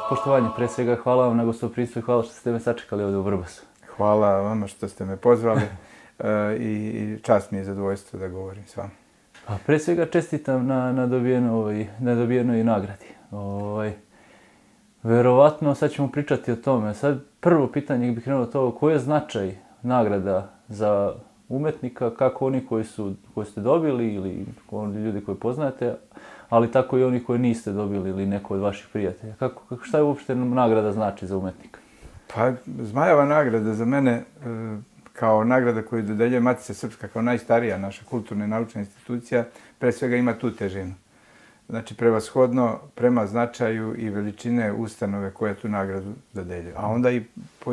poštovanje, pre svega hvala vam na gostoprimstvu i hvala što ste me sačekali ovdje u Vrbasu. Hvala vama što ste me pozvali i čast mi je zadovoljstvo da govorim s vama. Pa pre svega čestitam na dobijenoj nagradi. Verovatno sad ćemo pričati o tome. Sad prvo pitanje bih krenuo to, koji je značaj nagrada za umetnika, kako oni koji ste dobili ili oni ljudi koje poznate, ali tako i oni koji niste dobili ili neko od vaših prijatelja. Šta je uopšte nagrada znači za umetnika? Pa Zmajeva nagrada za mene kao nagrada koju dodeljuje Matica Srpska kao najstarija naša kulturna i naučna institucija, pre svega ima tu težinu. Znači, prevashodno prema značaju i veličine ustanove koja tu nagradu dodeljuje. A onda i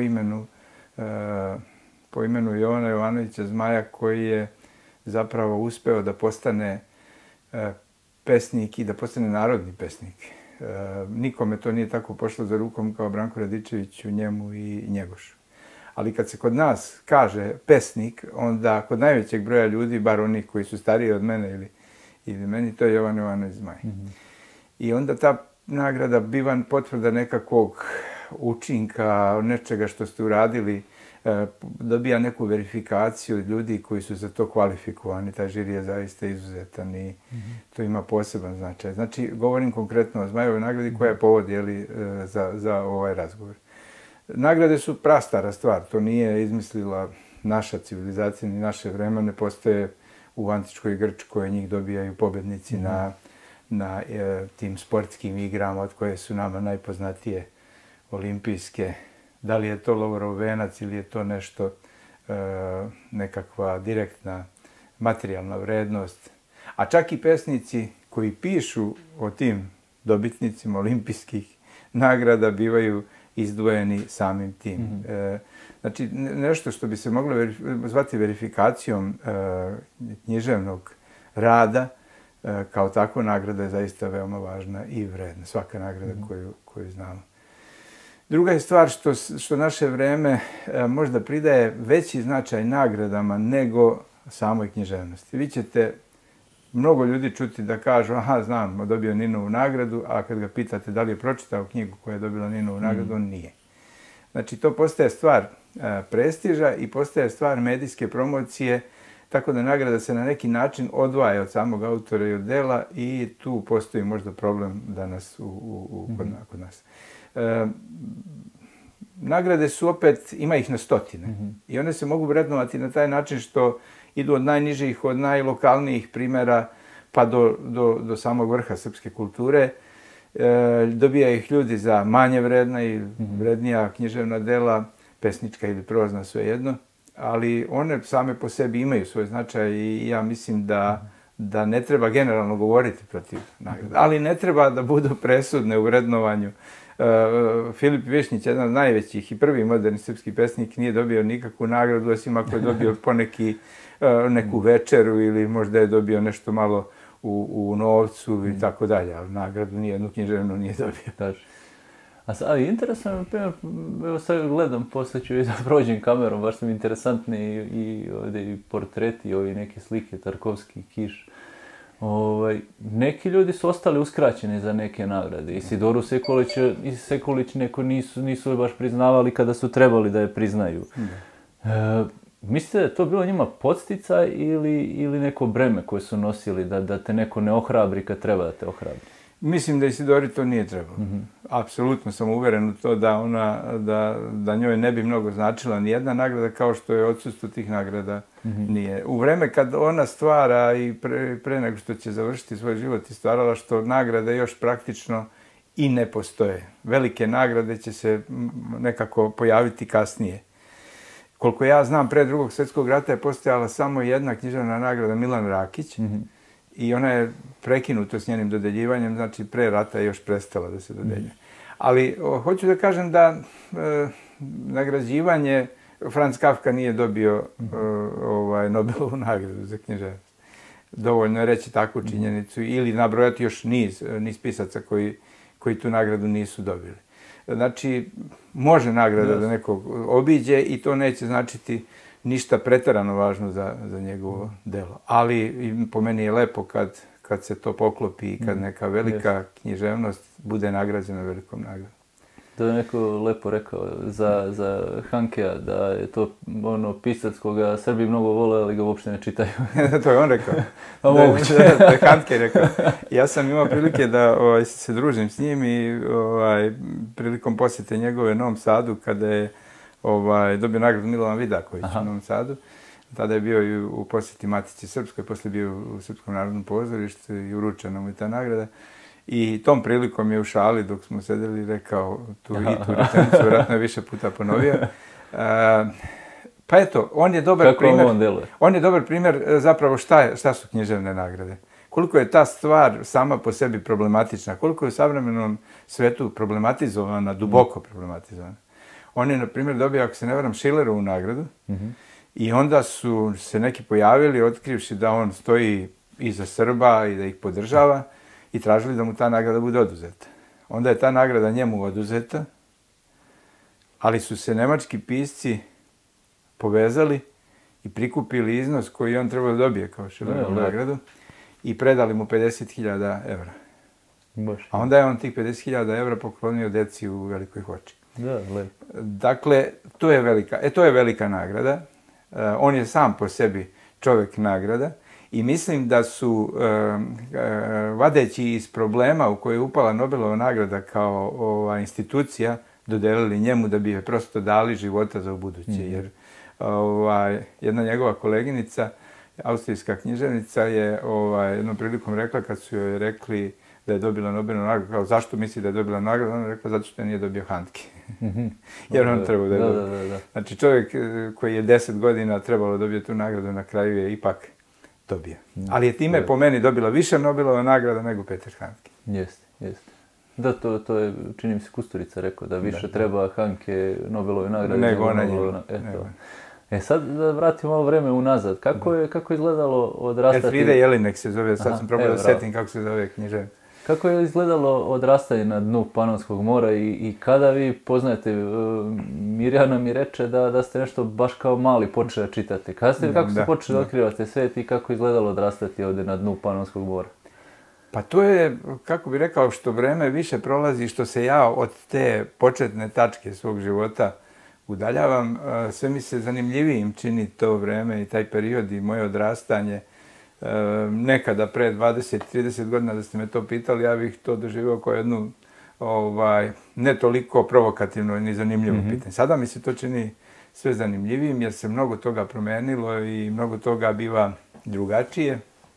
po imenu Jovana Jovanovića Zmaja, koji je zapravo uspeo da postane pesnik i da postane narodni pesnik. Nikome to nije tako pošlo za rukom kao Branku Radičeviću, njemu i Njegošu. Ali kad se kod nas kaže pesnik, onda kod najvećeg broja ljudi, bar onih koji su stariji od mene ili meni, to je Jovan Jovanović Zmaj. I onda ta nagrada biva potvrda nekakvog učinka, nečega što ste uradili, dobija neku verifikaciju od ljudi koji su za to kvalifikovani. Taj žiri je zaista izuzetan i to ima poseban značaj. Znači, govorim konkretno o Zmajevoj nagradi koja je povod za ovaj razgovor. Nagrade su prastara stvar, to nije izmislila naša civilizacija ni naše vremena, postoje u antičkoj Grčkoj, njih dobijaju pobednici na tim sportskim igrama od koje su nama najpoznatije olimpijske. Da li je to lovorov venac ili je to nešto, nekakva direktna materijalna vrednost. A čak i pesnici koji pišu o tim dobitnicima olimpijskih nagrada bivaju izdvojeni samim tim. Znači, nešto što bi se moglo zvati verifikacijom književnog rada, kao takva nagrada je zaista veoma važna i vredna. Svaka nagrada koju znamo. Druga je stvar što naše vreme možda pridaje veći značaj nagradama nego samoj književnosti. Vi ćete mnogo ljudi čuti da kažu, aha, znam, dobio Ninovu nagradu, a kad ga pitate da li je pročitao knjigu koja je dobila Ninovu nagradu, on nije. Znači, to postaje stvar prestiža i postaje stvar medijske promocije, tako da nagrada se na neki način odvaja od samog autora i od dela i tu postoji možda problem danas kod nas. Nagrade su opet, ima ih na stotine i one se mogu vrednovati na taj način što idu od najnižih, od najlokalnijih primjera pa do samog vrha srpske kulture. Dobija ih ljudi za manje vredna i vrednija književna dela, pesnička ili prozna, svejedno, ali one same po sebi imaju svoj značaj i ja mislim da ne treba generalno govoriti protiv nagrada, ali ne treba da budu presudne u vrednovanju. Filip Višnjić, jedan od najvećih i prvi moderni srpski pesnik, nije dobio nikakvu nagradu, osim ako je dobio neku večeru ili možda je dobio nešto malo u novcu i tako dalje, ali nagradu nijednu književnu nije dobio. Ali interesantno, na primjer, evo sad gledam, poslije ću i da prođem kamerom, baš su mi interesantni i ovdje i portreti, i ovi neke slike, Tarkovski, Kiš. Neki ljudi su ostali uskraćeni za neke nagrade. Isidoru Sekulić neko nisu baš priznavali kada su trebali da je priznaju. Mislite da je to bilo njima podsticaj ili neko breme koje su nosili da te neko ne ohrabri kad treba da te ohrabri? Mislim da Isidori to nije trebalo. Apsolutno sam uveren u to da njoj ne bi mnogo značila ni jedna nagrada kao što je odsustvo tih nagrada nije. U vreme kad ona stvara i pre nego što će završiti svoj život i stvarala, što nagrade još praktično i ne postoje. Velike nagrade će se nekako pojaviti kasnije. Koliko ja znam, pre Drugog svjetskog rata je postojala samo jedna književna nagrada, Milan Rakić, i ona je prekinuta s njenim dodeljivanjem, znači pre rata je još prestala da se dodeljuje. Ali hoću da kažem da nagrađivanje, Franz Kafka nije dobio Nobelovu nagradu za književnost. Dovoljno je reći takvu činjenicu ili nabrojati još niz pisaca koji tu nagradu nisu dobili. Znači, može nagrada da nekog obiđe i to neće značiti ništa preterano važno za njegovo delo. Ali po meni je lepo kad se to poklopi i kad neka velika književnost bude nagrađena velikom nagradom. To je neko lepo rekao za Hankea, da je to pisac koga Srbi mnogo vole, ali ga uopšte ne čitaju. To je on rekao. A moguće. To je Handke rekao. Ja sam imao prilike da se družim s njim i prilikom posjete njegove Novom Sadu, kada je dobio nagradu Milovan Vidaković u Novom Sadu. Tada je bio i u posjeti Matici Srpskoj, poslije bio u Srpskom narodnom pozorištu i uručena mu je ta nagrada. I tom prilikom je u šali, dok smo sedeli, rekao tu rečenicu, vjerojatno je više puta ponovio. Pa eto, on je dobar primjer. On je dobar primjer zapravo šta su književne nagrade. Koliko je ta stvar sama po sebi problematična, koliko je u savremenom svetu problematizovana, duboko problematizovana. On je, na primjer, dobio, ako se ne varam, Schillerovu nagradu. I onda su se neki pojavili, otkrivši da on stoji iza Srba i da ih podržava, i tražili da mu ta nagrada bude oduzeta. Onda je ta nagrada njemu oduzeta, ali su se nemački pisci povezali i prikupili iznos koji on trebao da dobije kao Schillerovu nagradu i predali mu 50.000 evra. A onda je on tih 50.000 evra poklonio deci u Velikoj Hoči. Dakle, to je velika nagrada. On je sam po sebi čovjek nagrada. I mislim da su, vadeći iz problema u koje je upala Nobelova nagrada kao institucija, dodelili njemu da bi je prosto dali života za ubuduće. Jer jedna njegova koleginica, austrijska književnica, je jednom prilikom rekla, kad su joj rekli da je dobila Nobelovu nagradu, kao zašto misli da je dobila nagradu, ona je rekla zato što nije dobio Handke. Jer on trebao da je dobio. Znači čovjek koji je 10 godina trebalo dobiti tu nagradu, na kraju je ipak dobije. Ali je time po meni dobila više Nobelova nagrada nego Peter Handke. Jeste. Da, to je, čini mi se, Kusturica rekao, da više treba Handke Nobelove nagrade nego ona njegu. Sad da vratimo malo vreme unazad. Kako je izgledalo odrastati... Elfride Jelinek se zove, sad sam probao da setim kako se zove književnica. Kako je izgledalo odrastanje na dnu Panonskog mora i kada vi poznajete, Mirjana mi reče da ste nešto baš kao mali počeli čitati. Kako ste počeli otkrivati svijet i kako je izgledalo odrastati ovdje na dnu Panonskog mora? Pa to je, kako bih rekao, što vreme više prolazi, što se ja od te početne tačke svog života udaljavam, sve mi se zanimljivijim čini to vreme i taj period i moje odrastanje. Nekada pre 20-30 godina da ste me to pitali, ja bih to doživio kao jednu ne toliko provokativno ni zanimljivo pitanje. Sada mi se to čini sve zanimljivijim jer se mnogo toga promenilo i mnogo toga biva drugačije.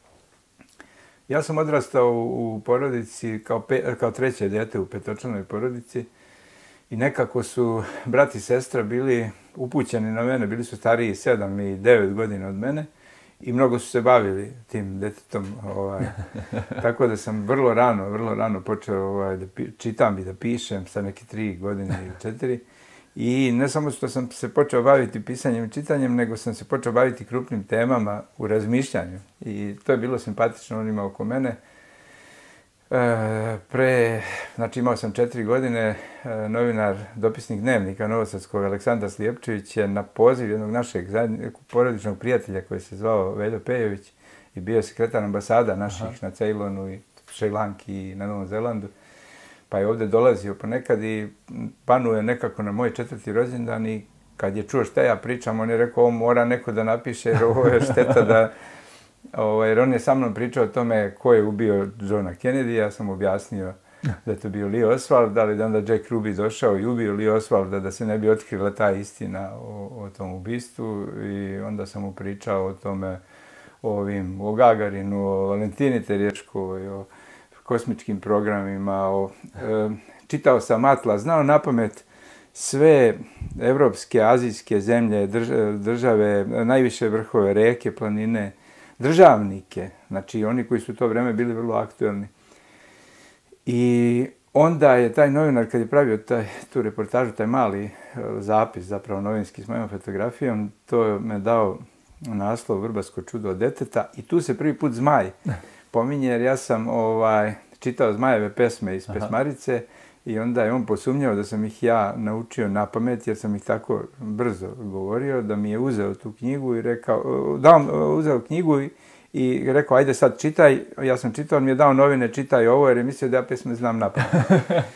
Ja sam odrastao u porodici kao treće dete u petočlanoj porodici i nekako su brat i sestra bili upućeni na mene, bili su stariji 7 i 9 godina od mene. I mnogo su se bavili tim detetom, tako da sam vrlo rano počeo da čitam i da pišem sa neke 3 godine ili 4. I ne samo što sam se počeo baviti pisanjem i čitanjem, nego sam se počeo baviti krupnim temama u razmišljanju. I to je bilo simpatično onima oko mene. Znači imao sam 4 godine, novinar, dopisnik Dnevnika Novosadskog Aleksandar Slijepčević je na poziv jednog našeg porodičnog prijatelja koji se zvao Veljo Pejović i bio sekretar ambasada naših na Ceylonu i Šrilanki i na Novom Zelandu. Pa je ovdje dolazio ponekad i panuje nekako na moj 4. rođendan i kad je čuo šta ja pričam, on je rekao ovo mora neko da napiše jer ovo je šteta da... Jer on je sa mnom pričao o tome ko je ubio Johna Kennedy, ja sam objasnio da je to bio Lee Oswald, ali da onda Jack Ruby došao i ubio Lee Oswalda da se ne bi otkrila ta istina o tom ubistvu i onda sam mu pričao o tome, o Gagarinu, o Valentini Terječkovoj, o kosmičkim programima, čitao sam atlas, znao napamet sve evropske, azijske zemlje, države, najviše vrhove, reke, planine, državnike, znači oni koji su u to vreme bili vrlo aktuelni. I onda je taj novinar, kad je pravio tu reportažu, taj mali zapis, zapravo novinski s mojom fotografijom, to me dao naslov Vrbasko čudo od deteta i tu se prvi put Zmaj pominje, jer ja sam čitao Zmajeve pesme iz Pesmarice i onda je on posumnjao da sam ih ja naučio na pamet, jer sam ih tako brzo govorio, da mi je uzeo tu knjigu i rekao, uzeo knjigu i rekao, ajde sad čitaj. Ja sam čitao, on mi je dao novine, čitaj ovo, jer je mislio da ja pesme znam na pamet.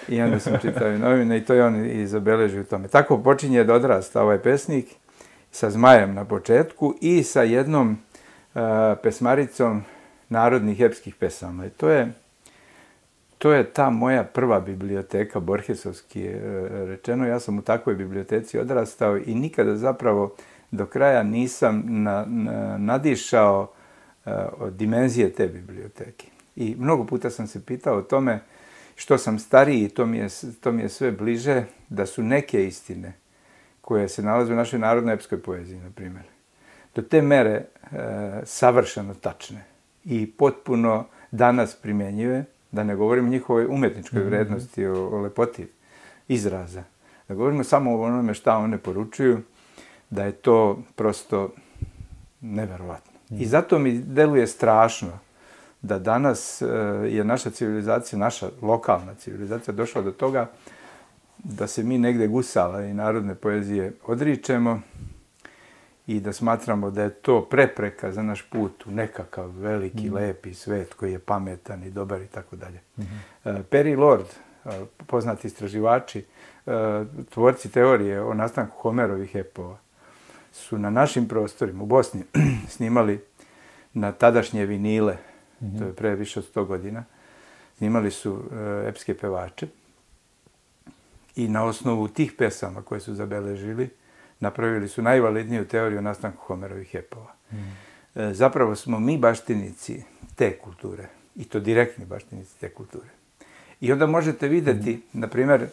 I onda sam čitao novine i to je on i zabeležio u tome. Tako počinje da odrasta ovaj pesnik sa Zmajem na početku i sa jednom pesmaricom narodnih epskih pesama. I to je ta moja prva biblioteka, Borgesovski rečeno. Ja sam u takvoj biblioteci odrastao i nikada zapravo do kraja nisam nadišao dimenzije te biblioteke. I mnogo puta sam se pitao o tome, što sam stariji, to mi je sve bliže, da su neke istine koje se nalaze u našoj narodnoj epskoj poeziji, na primjer, do te mere savršeno tačne i potpuno danas primjenjive, da ne govorimo o njihovoj umetničkoj vrednosti, o lepoti izraza. Da govorimo samo o onome šta one poručuju, da je to prosto neverovatno. I zato mi deluje strašno da danas je naša civilizacija, naša lokalna civilizacija došla do toga da se mi negde gusala i narodne poezije odričemo i da smatramo da je to prepreka za naš put u nekakav veliki, lepi svet koji je pametan i dobar i tako dalje. Perry Lord, poznati istraživači, tvorci teorije o nastanku Homerovih epova, su na našim prostorima u Bosni snimali na tadašnje vinile, to je pre više od 100 godina, snimali su epske pevače i na osnovu tih pesama koje su zabeležili napravili su najvalidniju teoriju o nastanku Homerovih epova. Zapravo smo mi baštinici te kulture, i to direktni baštinici te kulture. I onda možete vidjeti, na primjer,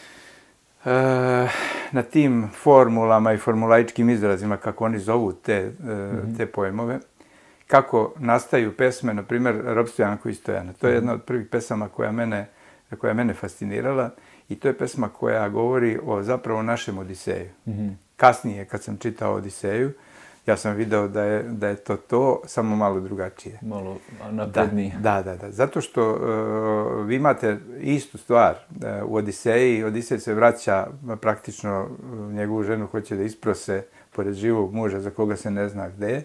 na tim formulama i formulaičkim izrazima, kako oni zovu te pojmove, kako nastaju pesme, na primjer, Ropstvo Janko i Stojana. To je jedna od prvih pesama koja je mene fascinirala i to je pesma koja govori o zapravo našem Odiseju. Kasnije, kad sam čitao Odiseju, ja sam video da je to samo malo drugačije. Malo naprednije. Da. Zato što vi imate istu stvar. U Odiseji, Odisej se vraća praktično, njegovu ženu hoće da isprose pored živog muža za koga se ne zna gde.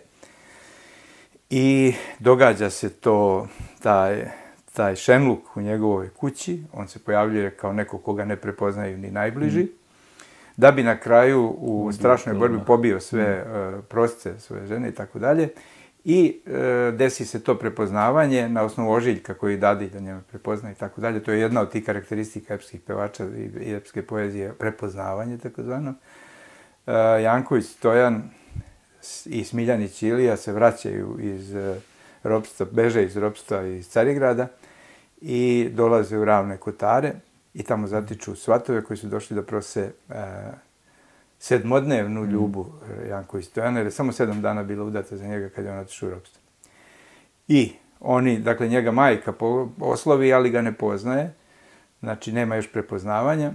I događa se to, taj šenluk u njegovoj kući, on se pojavljuje kao neko koga ne prepoznaju ni najbliži, da bi na kraju u strašnoj borbi pobio sve prosce svoje žene i tako dalje. I desi se to prepoznavanje na osnovu ožiljka koji dadi da njega prepozna i tako dalje. To je jedna od tih karakteristika epskih pevača i epske poezije, prepoznavanje takozvano. Janković, Stojan i Smiljanić Ilija se vraćaju iz ropstva, beže iz ropstva iz Carigrada i dolaze u Ravne Kotare i tamo zatiču svatove koji su došli da prose sedmodnevnu ljubu Janković Stojana, jer je samo 7 dana bila udata za njega kad je on otišao u ropstvo. I oni, dakle, njega majka oslovi, ali ga ne poznaje, znači nema još prepoznavanja.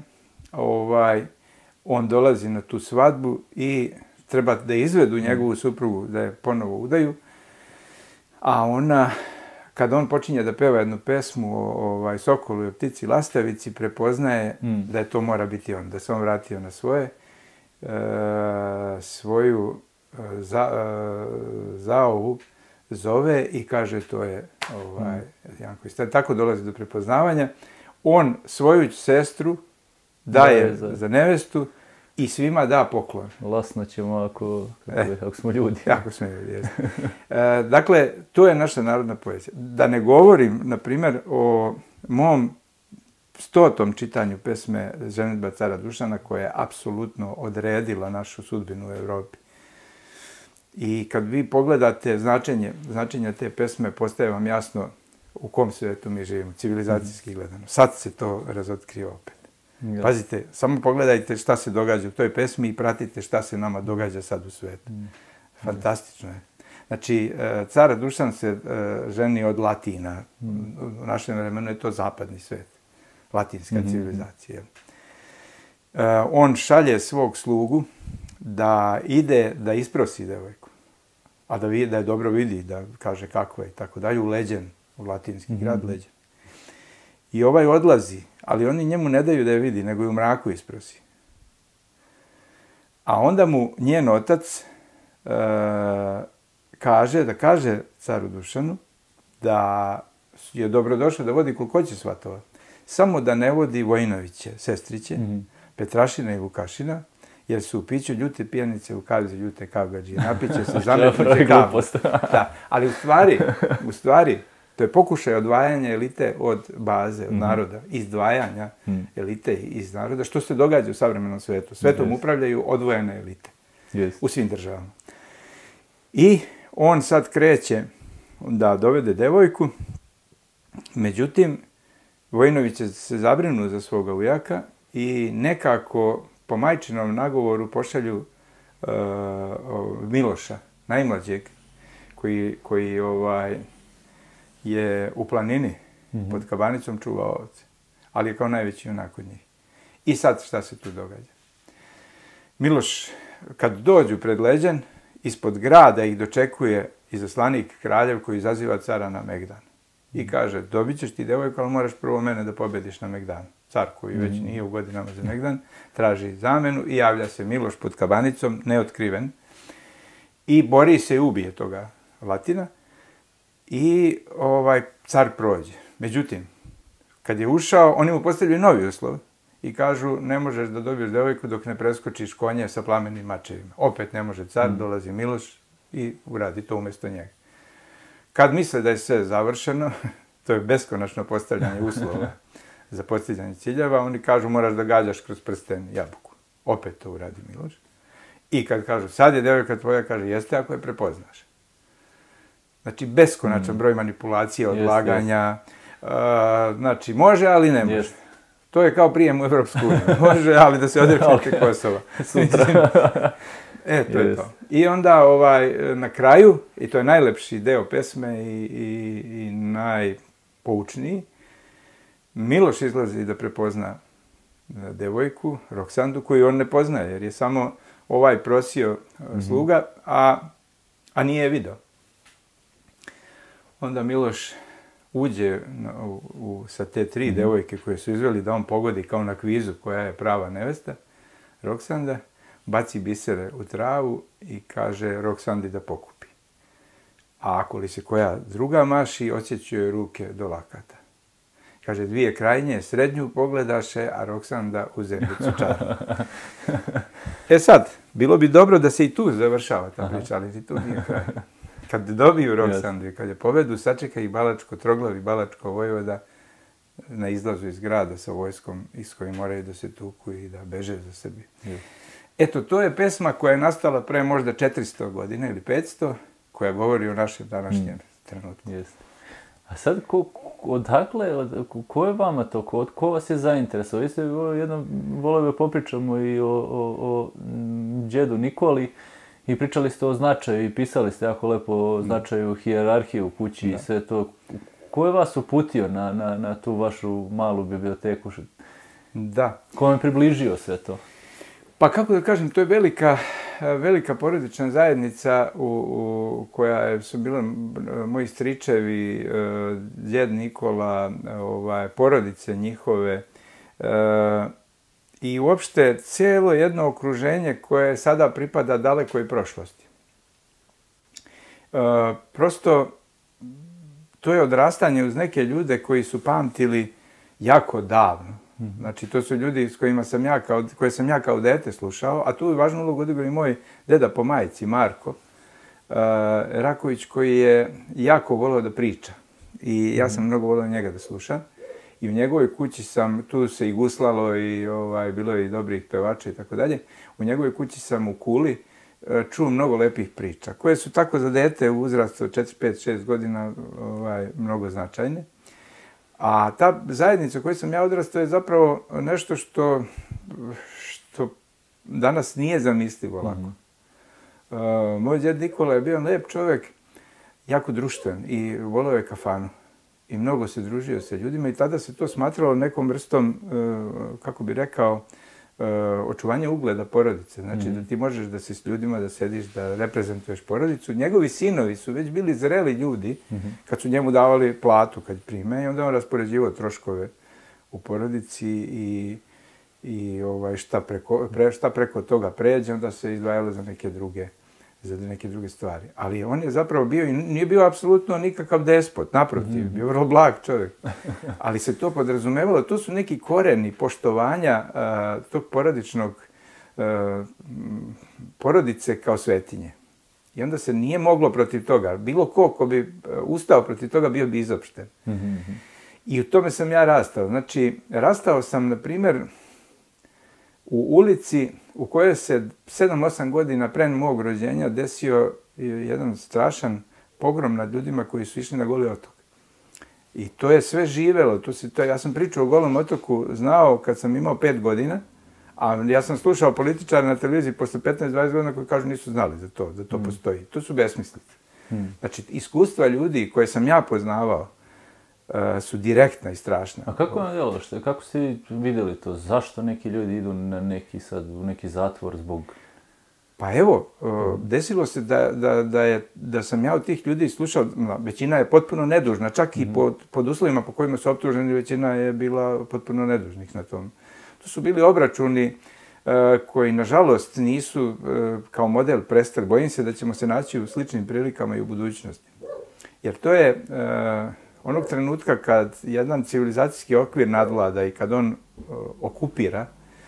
On dolazi na tu svadbu i treba da izvedu njegovu suprugu da je ponovo udaju, a ona, kada on počinje da peva jednu pesmu o sokolu i o ptici lastavici, prepoznaje da je to mora biti on, da se on vratio na svoju zaovu, zove i kaže to je Janković. Tako dolazi do prepoznavanja. On svoju sestru daje za nevestu i svima da poklon. Lasno ćemo ako smo ljudi. Ako smo ljudi, jesmo. Dakle, to je naša narodna poezija. Da ne govorim, na primjer, o mom 100. čitanju pesme Ženidba cara Dušana, koja je apsolutno odredila našu sudbinu u Evropi. I kad vi pogledate značenje te pesme, postaje vam jasno u kom svijetu mi živimo, civilizacijski gledano. Sad se to razotkriva opet. Pazite, samo pogledajte šta se događa u toj pesmi i pratite šta se nama događa sad u svijetu. Fantastično je. Znači, car Dušan se ženi od Latina. U našem vremenu je to zapadni svijet. Latinska civilizacija. On šalje svog slugu da ide da isprosi devojku. A da je dobro vidi, da kaže kako je i tako dalje, u Leđen, u latinski grad Leđen. I odlazi, ali oni njemu ne daju da je vidi, nego je u mraku isprosi. A onda mu njen otac kaže caru Dušanu da je dobrodošao da vodi koliko će svatova. samo da ne vodi Vojinoviće, sestriće, Petrašina i Vukašina, jer su u piću ljute pijanice, u kavi za ljute kavgadžije. Napiće se, zametniće kavu. Da, ali u stvari, to je pokušaj odvajanja elite od baze, od naroda, izdvajanja elite iz naroda, što se događa u savremenom svetu. Svetom upravljaju odvojene elite u svim državama. I on sad kreće da dovede devojku, međutim, Vojinović se zabrinu za svoga ujaka i nekako po majčinom nagovoru pošalju Miloša, najmlađeg, koji je u planini pod Kabanicom čuvao ovce, ali je kao najveći junak od njih. I sad šta se tu događa? Miloš, kad dođu pred Leđen, ispod grada ih dočekuje izaslanik kraljev koji izaziva cara na Megdan. I kaže, dobit ćeš ti devojku, ali moraš prvo mene da pobediš na Megdanu. Car koji već nije u godinama za Megdan, traži zamenu i javlja se Miloš pod Kabanicom, neotkriven. I bori se i ubije toga Latina. I car prođe. Međutim, kad je ušao, oni mu postavljaju novi uslov i kažu, ne možeš da dobiješ devojku dok ne preskočiš konje sa plamenim mačevima. Opet ne može car, dolazi Miloš i uradi to umjesto njega. Kad misle da je sve završeno, to je beskonačno postavljanje uslova za postizanje ciljeva, oni kažu moraš da gađaš kroz prsten jabuku. Opet to uradi Miloš. I kad kažu sad je devojka tvoja, kaže jeste ako je prepoznaš. Znači beskonačan broj manipulacija, odlaganja. Znači može, ali ne može. To je kao prijem u Evropsku uniju. Može, ali da se odreknete Kosova. Sutra. To je to. I onda na kraju, i to je najlepši deo pesme i najpoučniji, Miloš izlazi da prepozna devojku, Roksandu, koju on ne poznaje, jer je samo prosio sluga, a nije je video. Onda Miloš uđe sa te 3 devojke koje su izveli da on pogodi kao na kvizu koja je prava nevesta, Roksanda, baci bisere u travu i kaže Roksandi da pokupi. A ako li se koja druga maši, osjeću joj ruke do lakata. Kaže, 2 krajnje srednju pogledaše, a Roksanda u zemljicu čara. Sad, bilo bi dobro da se i tu završava ta priča, ali i tu nije kraj. Kad dobiju Roksandu i kad je povedu, sačeka ih troglavi Balačko vojvoda na izlazu iz grada sa vojskom iz koje moraju da se tuku i da beže za Srbiju. Eto, to je pesma koja je nastala pre možda 400 godina ili 500, koja govori o našem današnjem trenutku. A sad, odakle, ko je vama to, ko vas je zainteresovao? Vi ste jednom volio popričamo i o džedu Nikoli i pričali ste o značaju i pisali ste jako lepo o značaju hijerarhije u kući i sve to. Ko je vas uputio na tu vašu malu biblioteku? Da. Ko vam je približio sve to? Pa kako da kažem, to je velika porodična zajednica u koja su bile moji stričevi, djed Nikola, porodice njihove i uopšte cijelo jedno okruženje koje sada pripada dalekoj prošlosti. Prosto to je odrastanje uz neke ljude koji su pamtili jako davno. Znači, to su ljudi koje sam ja kao dete slušao, a tu je važnu ulogu odigrao i moj deda po majici, Marko Raković, koji je jako volio da priča. I ja sam mnogo volio njega da slušam. I u njegovoj kući tu se i guslalo i bilo je i dobrih pevača i tako dalje. U njegovoj kući sam u Kuli čuo mnogo lepih priča, koje su tako za dete u uzrastu od 4, 5, 6 godina mnogo značajne. A ta zajednica u kojoj sam ja odrastao je zapravo nešto što danas nije zamislivo lako. Moj djed Nikola je bio lijep čovjek, jako društven i volio je kafanu. I mnogo se družio sa ljudima i tada se to smatralo nekom vrstom, kako bi rekao, očuvanje ugleda porodice. Znači da ti možeš da se s ljudima, da sediš, da reprezentuješ porodicu. Njegovi sinovi su već bili zreli ljudi kad su njemu davali platu kad prime i onda on raspoređivao troškove u porodici i šta preko toga pređe, onda se izdvajalo za neke za neke druge stvari. Ali on je zapravo bio i nije bio apsolutno nikakav despot, naprotiv, bio vrlo blag čovjek. Ali se to podrazumevalo, to su neki koreni poštovanja tog porodice kao svetinje. I onda se nije moglo protiv toga. Bilo ko bi ustao protiv toga, bio bi izopšten. I u tome sam ja rastao. Znači, rastao sam, na primjer, u ulici u kojoj se 7-8 godina pre mog rođenja desio jedan strašan pogrom nad ljudima koji su išli na Goli otok. I to je sve živelo. Ja sam priču o Golom otoku znao kad sam imao 5 godina, a ja sam slušao političara na televiziji posle 15-20 godina koji kažu nisu znali da to postoji. To su besmislice. Znači, iskustva ljudi koje sam ja poznavao su direktna i strašna. A kako vam djelo? Kako ste vidjeli to? Zašto neki ljudi idu u neki zatvor zbog... Pa evo, desilo se da sam ja od tih ljudi slušao, većina je potpuno nedužna, čak i pod uslovima po kojima su optuženi, većina je bila potpuno nedužnih na tom. To su bili obračuni koji, nažalost, nisu kao model prestali. Bojim se da ćemo se naći u sličnim prilikama i u budućnosti. Jer to je onog trenutka kad jedan civilizacijski okvir nadvlada i kad on okupira,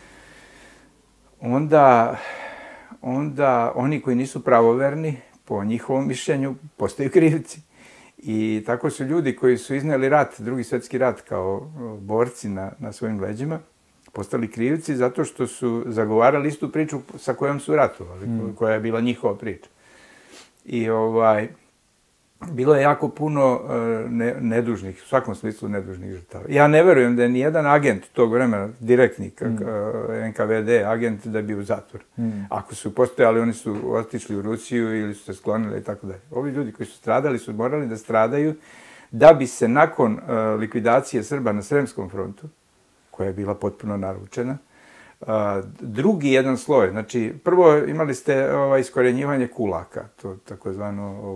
onda oni koji nisu pravoverni, po njihovom mišljenju, postaju krivci. I tako su ljudi koji su iznijeli rat, Drugi svjetski rat, kao borci na svojim leđima, postali krivci zato što su zagovarali istu priču sa kojom su ratovali, koja je bila njihova priča. I bilo je jako puno nedužnih, u svakom smislu nedužnih žrtava. Ja ne verujem da je nijedan agent tog vremena, direktnik, NKVD agent, da je bio u zatvor. Ako su postojali, oni su otišli u Rusiju ili su se sklonili i tako dalje. Ovi ljudi koji su stradali su morali da stradaju da bi se nakon likvidacije Srba na Sremskom frontu, koja je bila potpuno naručena, drugi jedan sloj, znači prvo imali ste iskorenjivanje kulaka, to takozvano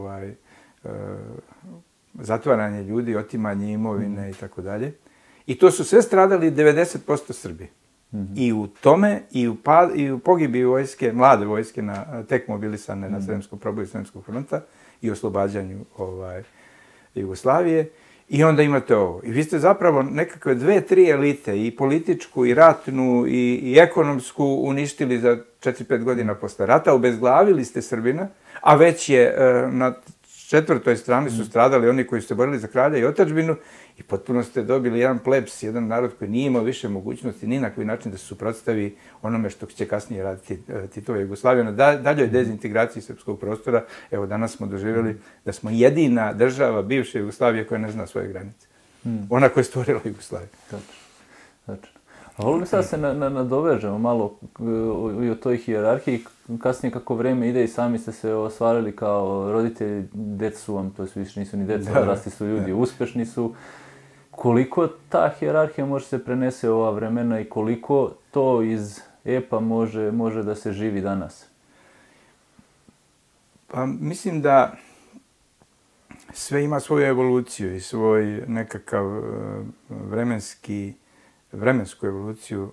zatvaranje ljudi, otimanje imovine i tako dalje. I to su sve stradali 90% Srbi. I u tome, i u pogibi vojske, mlade vojske, tek mobilisane na Sremskom proboju Sremskog fronta i oslobađanju Jugoslavije. I onda imate ovo. I vi ste zapravo nekakve 2-3 elite, i političku, i ratnu, i ekonomsku, uništili za 4-5 godina posle rata. Obezglavili ste Srbina, a već je na 4. strani su stradali oni koji su se borili za kralja i otadžbinu i potpuno ste dobili jedan plebs, jedan narod koji nije imao više mogućnosti ni na koji način da se suprotstavi onome što će kasnije raditi Titova Jugoslavija na daljoj dezintegraciji srpskog prostora. Evo, danas smo doživjeli da smo jedina država bivše Jugoslavije koja ne zna svoje granice. Ona koja je stvorila Jugoslaviju. Tačno. A volio bi sad se nadovežemo malo i o toj hijerarhiji. Kasnije kako vrijeme ide i sami ste se ostvarili kao roditelji, djeca su vam, to je više nisu ni djeca, odrasli su ljudi, uspješni su. Koliko ta hijerarhija može se prenese u ova vremena i koliko to iz epa može da se živi danas? Pa mislim da sve ima svoju evoluciju i svoj nekakav vremensku evoluciju,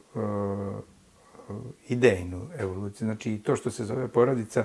idejnu evoluciju. Znači, i to što se zove porodica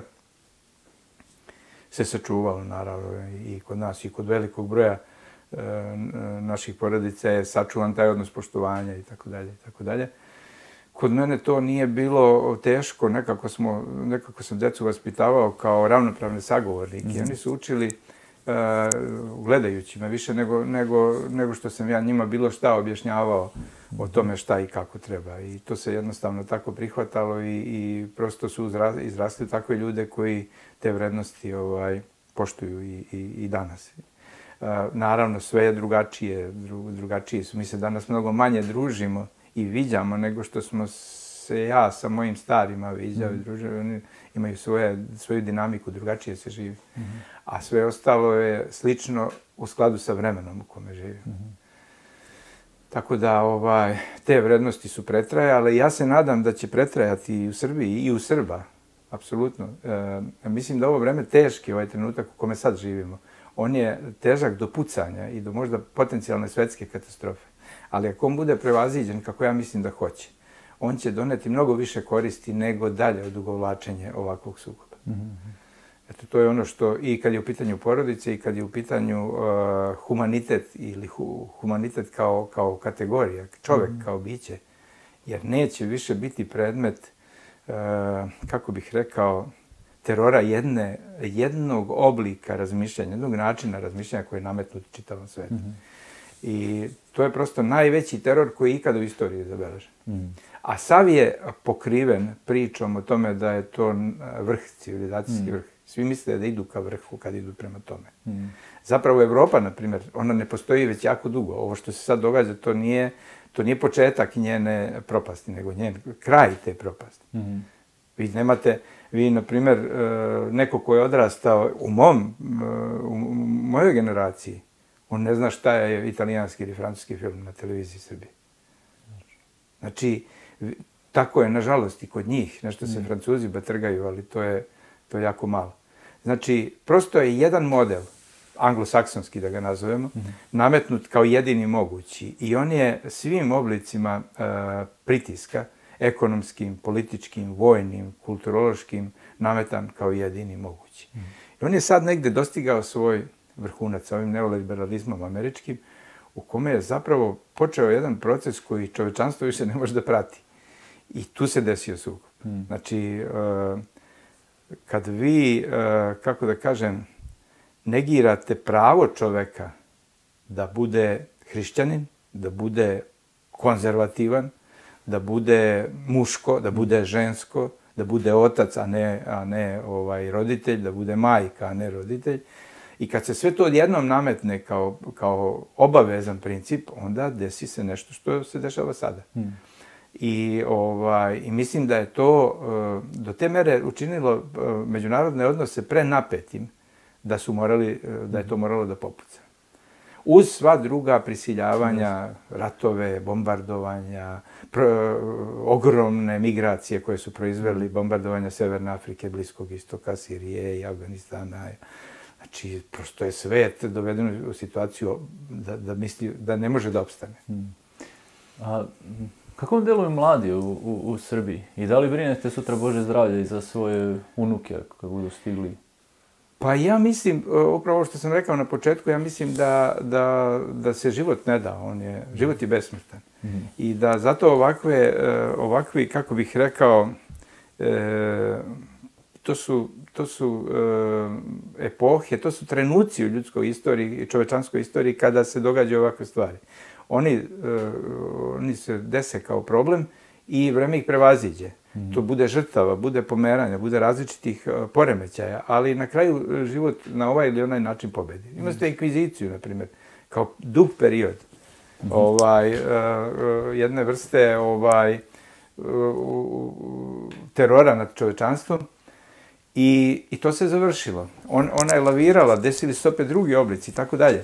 se sačuvalo, naravno, i kod nas, i kod velikog broja naših porodica je sačuvan taj odnos poštovanja i tako dalje, i tako dalje. Kod mene to nije bilo teško, nekako sam djecu vaspitavao kao ravnopravne sagovornike. Oni su učili gledajući me više nego što sam ja njima bilo šta objašnjavao o tome šta i kako treba. I to se jednostavno tako prihvatalo i prosto su izrasli takve ljude koji te vrednosti poštuju i danas. Naravno, sve je drugačije su. Mi se danas mnogo manje družimo i viđamo nego što smo se ja sa mojim starima viđao i družio. Oni imaju svoju dinamiku, drugačije se živi. A sve ostalo je slično u skladu sa vremenom u kome živimo. Tako da te vrednosti su pretrajale. Ja se nadam da će pretrajati i u Srbiji i u Srba, apsolutno. Mislim da ovo vreme teški, ovaj trenutak u kome sad živimo, on je težak do pucanja i do možda potencijalne svetske katastrofe. Ali ako on bude prevaziđen, kako ja mislim da hoće, on će doneti mnogo više koristi nego dalje odugovlačenje ovakvog sukoba. Eto, to je ono što i kad je u pitanju porodice i kad je u pitanju humanitet ili humanitet kao kategorija, čovjek kao biće, jer neće više biti predmet, kako bih rekao, terora jednog oblika razmišljanja, jednog načina razmišljanja koji je nametnut čitavom svetu. I to je prosto najveći teror koji je ikada u istoriji zabeležen. A sav je pokriven pričom o tome da je to vrh, civilizacijski vrh. Svi misle da idu ka vrhu kad idu prema tome. Zapravo Evropa, na primjer, ona ne postoji već jako dugo. Ovo što se sad događa, to nije početak njene propasti, nego njen kraj te propasti. Vi nemate, na primjer, neko ko je odrastao u mojoj generaciji, on ne zna šta je italijanski ili francuski film na televiziji Srbije. Znači, tako je, nažalost, i kod njih. Nešto se Francuzi batrgaju, ali to je jako malo. Znači, prosto je jedan model, anglosaksonski da ga nazovemo, nametnut kao jedini mogući. I on je svim oblicima pritiska, ekonomskim, političkim, vojnim, kulturološkim, nametan kao jedini mogući. I on je sad negde dostigao svoj vrhunac sa ovim neoliberalizmom američkim, u kome je zapravo počeo jedan proces koji čovečanstvo više ne može da prati. I tu se desio sukob. Znači, kad vi, kako da kažem, negirate pravo čoveka da bude hrišćanin, da bude konzervativan, da bude muško, da bude žensko, da bude otac, a ne roditelj, da bude majka, a ne roditelj. I kad se sve to odjednom nametne kao obavezan princip, onda desi se nešto što se dešava sada. I mislim da je to do te mere učinilo međunarodne odnose prenapetim da je to moralo da popuca. Uz sva druga prisiljavanja, ratove, bombardovanja, ogromne migracije koje su proizveli, bombardovanja Severne Afrike, Bliskog istoka, Sirije i Afganistana. Znači, prosto je svet doveden u situaciju da misli da ne može da opstane. A kako vam deluju mladi u Srbiji? I da li brinete sutra Bože zdravlje i za svoje unuke kad budu stigli? Pa ja mislim, upravo ovo što sam rekao na početku, ja mislim da se život ne da. Život je besmrtan. I da zato ovakvi, kako bih rekao, to su epohe, to su trenuci u ljudskoj istoriji i čovečanskoj istoriji kada se događaju ovakve stvari. Oni se dese kao problem i vreme ih prevaziđe. To bude žrtava, bude pomeranja, bude različitih poremećaja, ali na kraju život na ovaj ili onaj način pobedi. Imate inkviziciju, na primjer, kao dug period jedne vrste terora nad čovečanstvom i to se završilo. Ona je lavirala, desili se opet drugi oblici i tako dalje,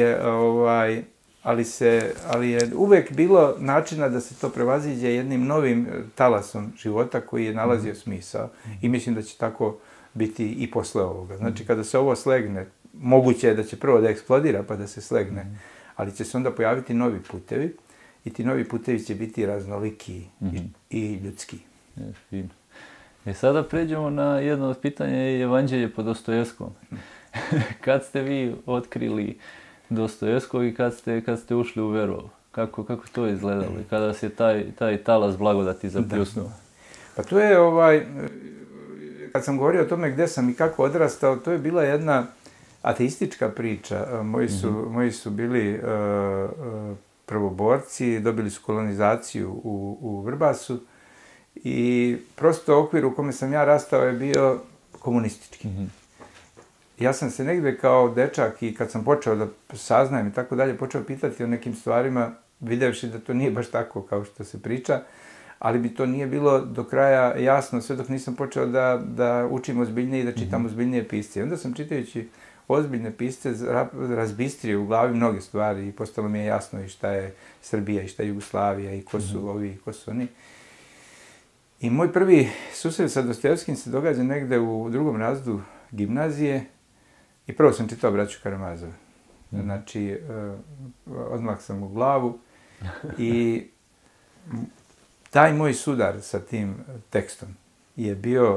ali je uvek bilo načina da se to prevaziđe jednim novim talasom života koji je nalazio smisao i mislim da će tako biti i posle ovoga. Znači, kada se ovo slegne, moguće je da će prvo da eksplodira pa da se slegne, ali će se onda pojaviti novi putevi i ti novi putevi će biti raznoliki i ljudski. Fino. Sada pređemo na jedno od pitanja Evanđelje po Dostojevskom. Kad ste vi otkrili Dostojevskog i kad ste ušli u veru? Kako to je izgledalo i kada se taj talas blagodati zapljusnuo? Pa to je, kad sam govorio o tome gde sam i kako odrastao, to je bila jedna ateistička priča. Moji su bili prvoborci, dobili su kolonizaciju u Vrbasu i prosto okvir u kome sam ja rastao je bio komunistički. Ja sam se negde kao dečak i kad sam počeo da saznajem i tako dalje, počeo pitati o nekim stvarima, videvši da to nije baš tako kao što se priča, ali bi to nije bilo do kraja jasno sve dok nisam počeo da učim ozbiljnije i da čitam ozbiljnije pisce. I onda sam čitajući ozbiljne pisce razbistrio u glavi mnoge stvari i postalo mi je jasno i šta je Srbija i šta je Jugoslavija i ko su ovi i ko su oni. I moj prvi susret sa Dostojevskim se događa negde u drugom razredu gimnazije i prvo sam čitao Braću Karamazove. Znači, odmah sam u glavu i taj moj sudar sa tim tekstom je bio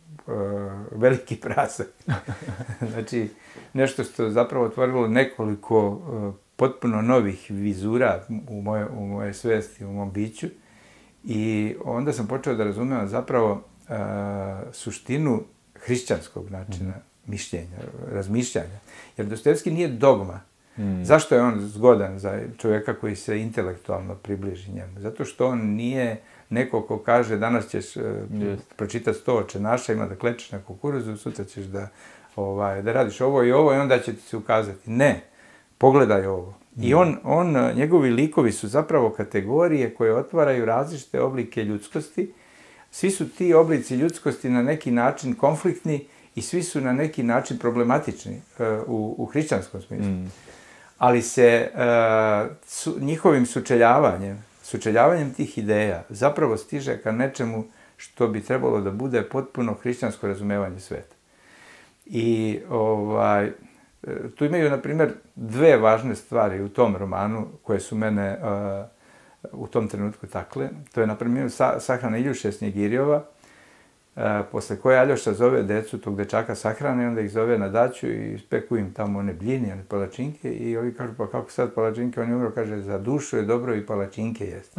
veliki prasak. Znači, nešto što je zapravo otvorilo nekoliko potpuno novih vizura u moje svijesti, u mom biću. I onda sam počeo da razumijem zapravo suštinu hrišćanskog načina mišljenja, razmišljanja. Jer Dostojevski nije dogma. Zašto je on zgodan za čovjeka koji se intelektualno približi njemu? Zato što on nije neko ko kaže danas ćeš pročitati 100 očenaša, ima da klečeš na kukuruzu, sutra ćeš da radiš ovo i onda će ti se ukazati. Ne, pogledaj ovo. I njegovi likovi su zapravo kategorije koje otvaraju različite oblike ljudskosti. Svi su ti oblici ljudskosti na neki način konfliktni i svi su na neki način problematični u hrišćanskom smislu. Ali se njihovim sučeljavanjem tih ideja zapravo stiže ka nečemu što bi trebalo da bude potpuno hrišćansko razumevanje sveta. I tu imaju, na primjer, dve važne stvari u tom romanu koje su mene u tom trenutku takle. To je, na primjer, sahrana Iljuše Snjegirjova, posle koje Aljoša zove decu tog dečaka sahrane i onda ih zove na daću i speku im tamo one bljini, one palačinke i ovi kažu, pa kako sad palačinke? On je umro, kaže, za dušu je dobro i palačinke jeste.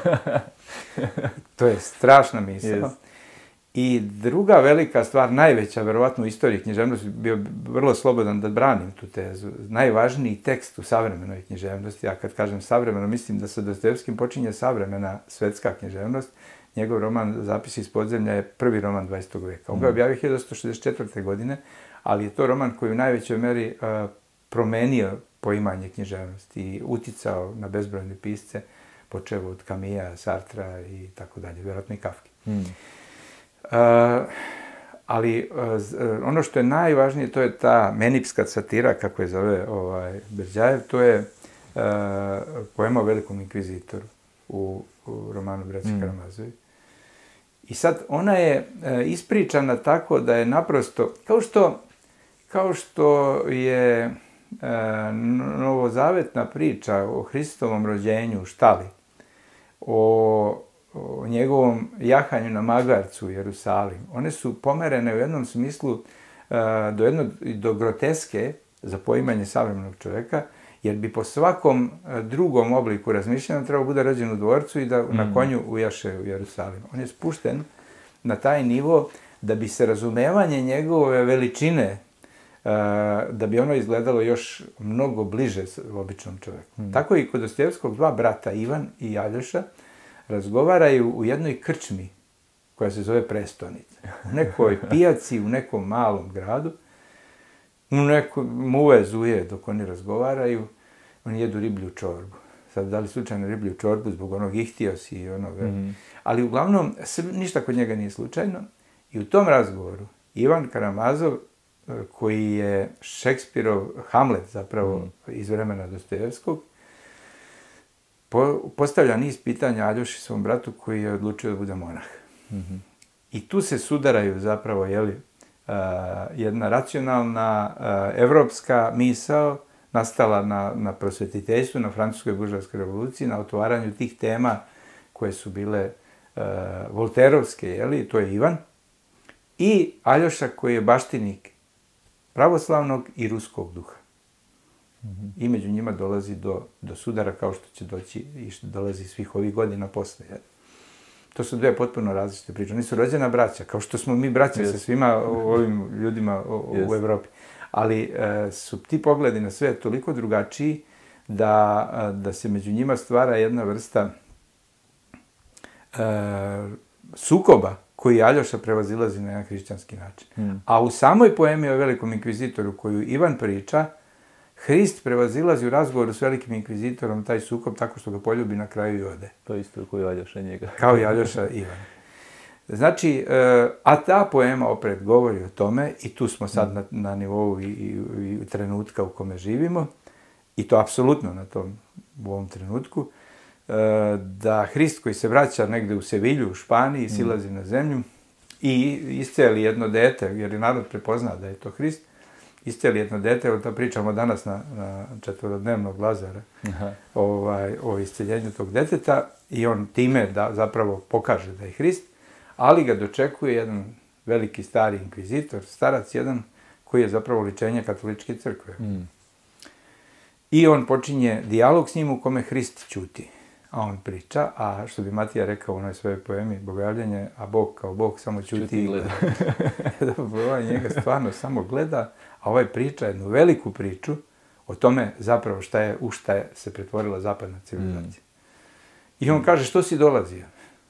To je strašna misao. Yes. I druga velika stvar, najveća, verovatno u istoriji književnosti, bio vrlo slobodan da branim tu tezu, najvažniji tekst u savremenoj književnosti, ja kad kažem savremeno, mislim da sa Dostojevskim počinje savremena svetska književnost. Njegov roman Zapisi iz podzemlja je prvi roman 20. veka. On ga objavio 1864. godine, ali je to roman koji u najvećoj meri promenio poimanje književnosti i uticao na bezbrojne pisce, počevo od Camilla, Sartra i tako dalje, vjerojatno i Kafke. Ali ono što je najvažnije, to je ta menipska satira, kako je zove Berdjajev, to je poema o velikom inkvizitoru u romanu Braće Karamazovi. I sad ona je ispričana tako da je naprosto, kao što je novozavetna priča o Hristovom rođenju u štali, o njegovom jahanju na magarcu u Jerusalim, one su pomerene u jednom smislu do groteske za poimanje savremenog čovjeka, jer bi po svakom drugom obliku razmišljanja trebao bude rođen u dvorcu i da na konju ujaše u Jerusalim. On je spušten na taj nivo da bi se razumevanje njegove veličine, da bi ono izgledalo još mnogo bliže običnom čovjeku. Tako i kod Dostojevskog dva brata, Ivan i Aljoša, razgovaraju u jednoj krčmi koja se zove Prestonica. U nekoj pijaci, u nekom malom gradu, muve zuje dok oni razgovaraju, oni jedu riblju čorbu. Sad, da li slučajno riblju čorbu zbog onog ihtios i onoga. Ali uglavnom, ništa kod njega nije slučajno. I u tom razgovoru Ivan Karamazov, koji je Šekspirov Hamlet zapravo iz vremena Dostojevskog, postavlja niz pitanja Aljoši, svom bratu, koji je odlučio da bude monah. I tu se sudaraju zapravo, jedna racionalna evropska misao nastala na prosvetiteljstvu, na francuskoj buržoaskoj revoluciji, na otvaranju tih tema koje su bile volterovske, to je Ivan, i Aljoša koji je baštinik pravoslavnog i ruskog duha. I među njima dolazi do sudara, kao što će doći i što dolazi svih ovih godina posle. To su dve potpuno različite priče. Oni su rođena braća, kao što smo mi braća sa svima ovim ljudima u Evropi. Ali su ti pogledi na sve toliko drugačiji da se među njima stvara jedna vrsta sukoba koji Aljoša prevazilazi na jedan hrišćanski način. A u samoj poemi o velikom inkvizitoru koju Ivan priča, Hrist prevazilazi u razgovoru s velikim inkvizitorom taj sukob tako što ga poljubi na kraju i ode. To isto kao i Aljoša njega. Kao i Aljoša Ivan. Znači, a ta poema opet govori o tome, i tu smo sad na nivou i trenutka u kome živimo, i to apsolutno u ovom trenutku, da Hrist koji se vraća negde u Sevilju, u Španiji, silazi na zemlju i isceli jedno dete, jer je narod prepozna da je to Hrist, isceli jedno dete, evo to pričamo danas na četvorodnevnog Lazara, o isceljenju tog deteta, i on time da zapravo pokaže da je Hrist, ali ga dočekuje jedan veliki stari inkvizitor, starac jedan, koji je zapravo oličenje katoličke crkve. I on počinje dijalog s njim u kome Hrist ćuti. A on priča, a što bi Matija rekao u onoj svojoj poemi Bogojavljanje, a Bog kao Bog samo ćuti i gleda. Ovaj njega stvarno samo gleda, a ovaj priča jednu veliku priču o tome zapravo u šta je se pretvorila zapadna civilizacija. I on kaže, što si dolazio?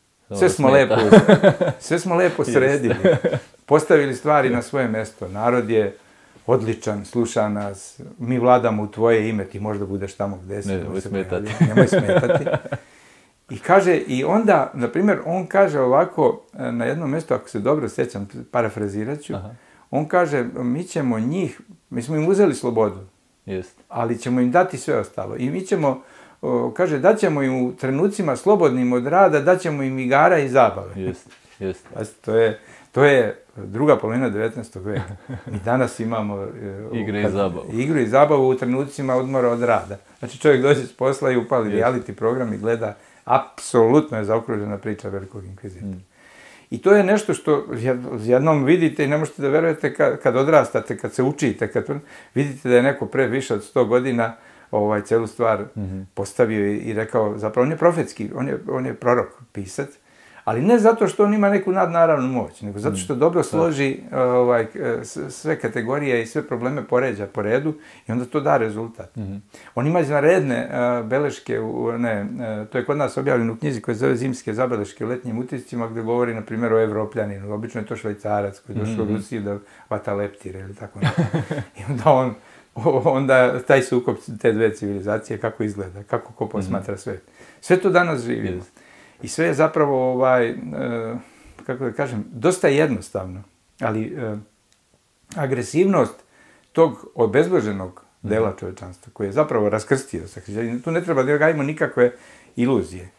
Sve smo lepo sredili. Postavili stvari na svoje mjesto. Narod je odličan, sluša nas, mi vladamo u tvoje ime, ti možda budeš tamo gdje si. Nemoj smetati. Nemoj smetati. I kaže, i onda, na primjer, on kaže ovako, na jednom mjestu, ako se dobro sjećam, parafrazirat ću, on kaže, mi smo im uzeli slobodu, ali ćemo im dati sve ostalo. I mi ćemo, kaže, daćemo im u trenucima slobodnim od rada, daćemo im igara i zabave. To je druga polovina 19. veka. Mi danas imamo igru i zabavu u trenucima odmora od rada. Znači čovjek dođe s posla i upali reality program i gleda, apsolutno je zaokružena priča velikog inkvizitora. I to je nešto što jednom vidite i ne možete da verujete kad odrastate, kad se učite, vidite da je neko pre više od 100 godina celu stvar postavio i rekao, zapravo on je profetski, on je prorok, pisac, ali ne zato što on ima neku nadnaravnu moć, nego zato što dobro složi sve kategorije i sve probleme poređa po redu i onda to da rezultat. On ima izvanredne beleške, to je kod nas objavljeno u knjizi koja se zove Zimske zabeleške u letnjim utiscima, gdje govori, na primjer, o Evropljaninu. Obično je to Švajcarac koji je došao u Rusiju da vata leptire ili tako nešto. I onda taj sukob te dve civilizacije, kako izgleda, kako ko posmatra svet. Sve to danas živimo. I sve je zapravo, kako da kažem, dosta jednostavno, ali agresivnost tog obezboženog dela čovečanstva, koji je zapravo raskrstio sa hrišćanstvom, tu ne treba da gajimo nikakve iluzije.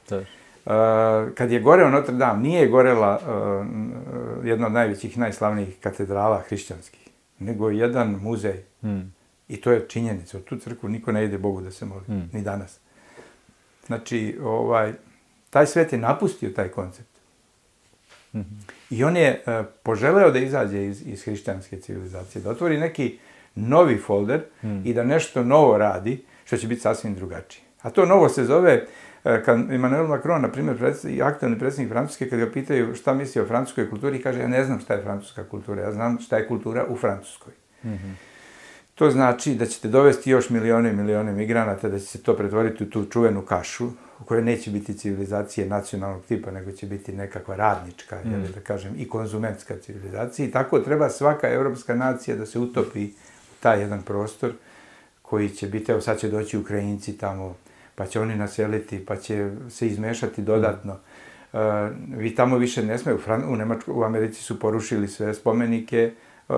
Kad je goreo Notre Dame, nije gorela jedna od najvećih i najslavnijih katedrala hrišćanskih, nego jedan muzej. I to je činjenica. U tu crkvu niko ne ide Bogu da se moli, ni danas. Znači, taj svet je napustio taj koncept. I on je poželeo da izađe iz hrišćanske civilizacije, da otvori neki novi folder i da nešto novo radi, što će biti sasvim drugačije. A to novo se zove, kad Emmanuel Macron, na primjer, aktualni predsjednik Francuske, kad ga pitaju šta misli o francuskoj kulturi, kaže, ja ne znam šta je francuska kultura, ja znam šta je kultura u Francuskoj. To znači da ćete dovesti još milijone i milijone migranata, da će se to pretvoriti u tu čuvenu kašu, u kojoj neće biti civilizacije nacionalnog tipa, nego će biti nekakva radnička, da kažem, i konzumentska civilizacija. I tako treba svaka evropska nacija da se utopi u taj jedan prostor koji će biti, evo sad će doći Ukrajinci tamo, pa će oni naseliti, pa će se izmešati dodatno. Vi tamo više ne smiju, u Americi su porušili sve spomenike,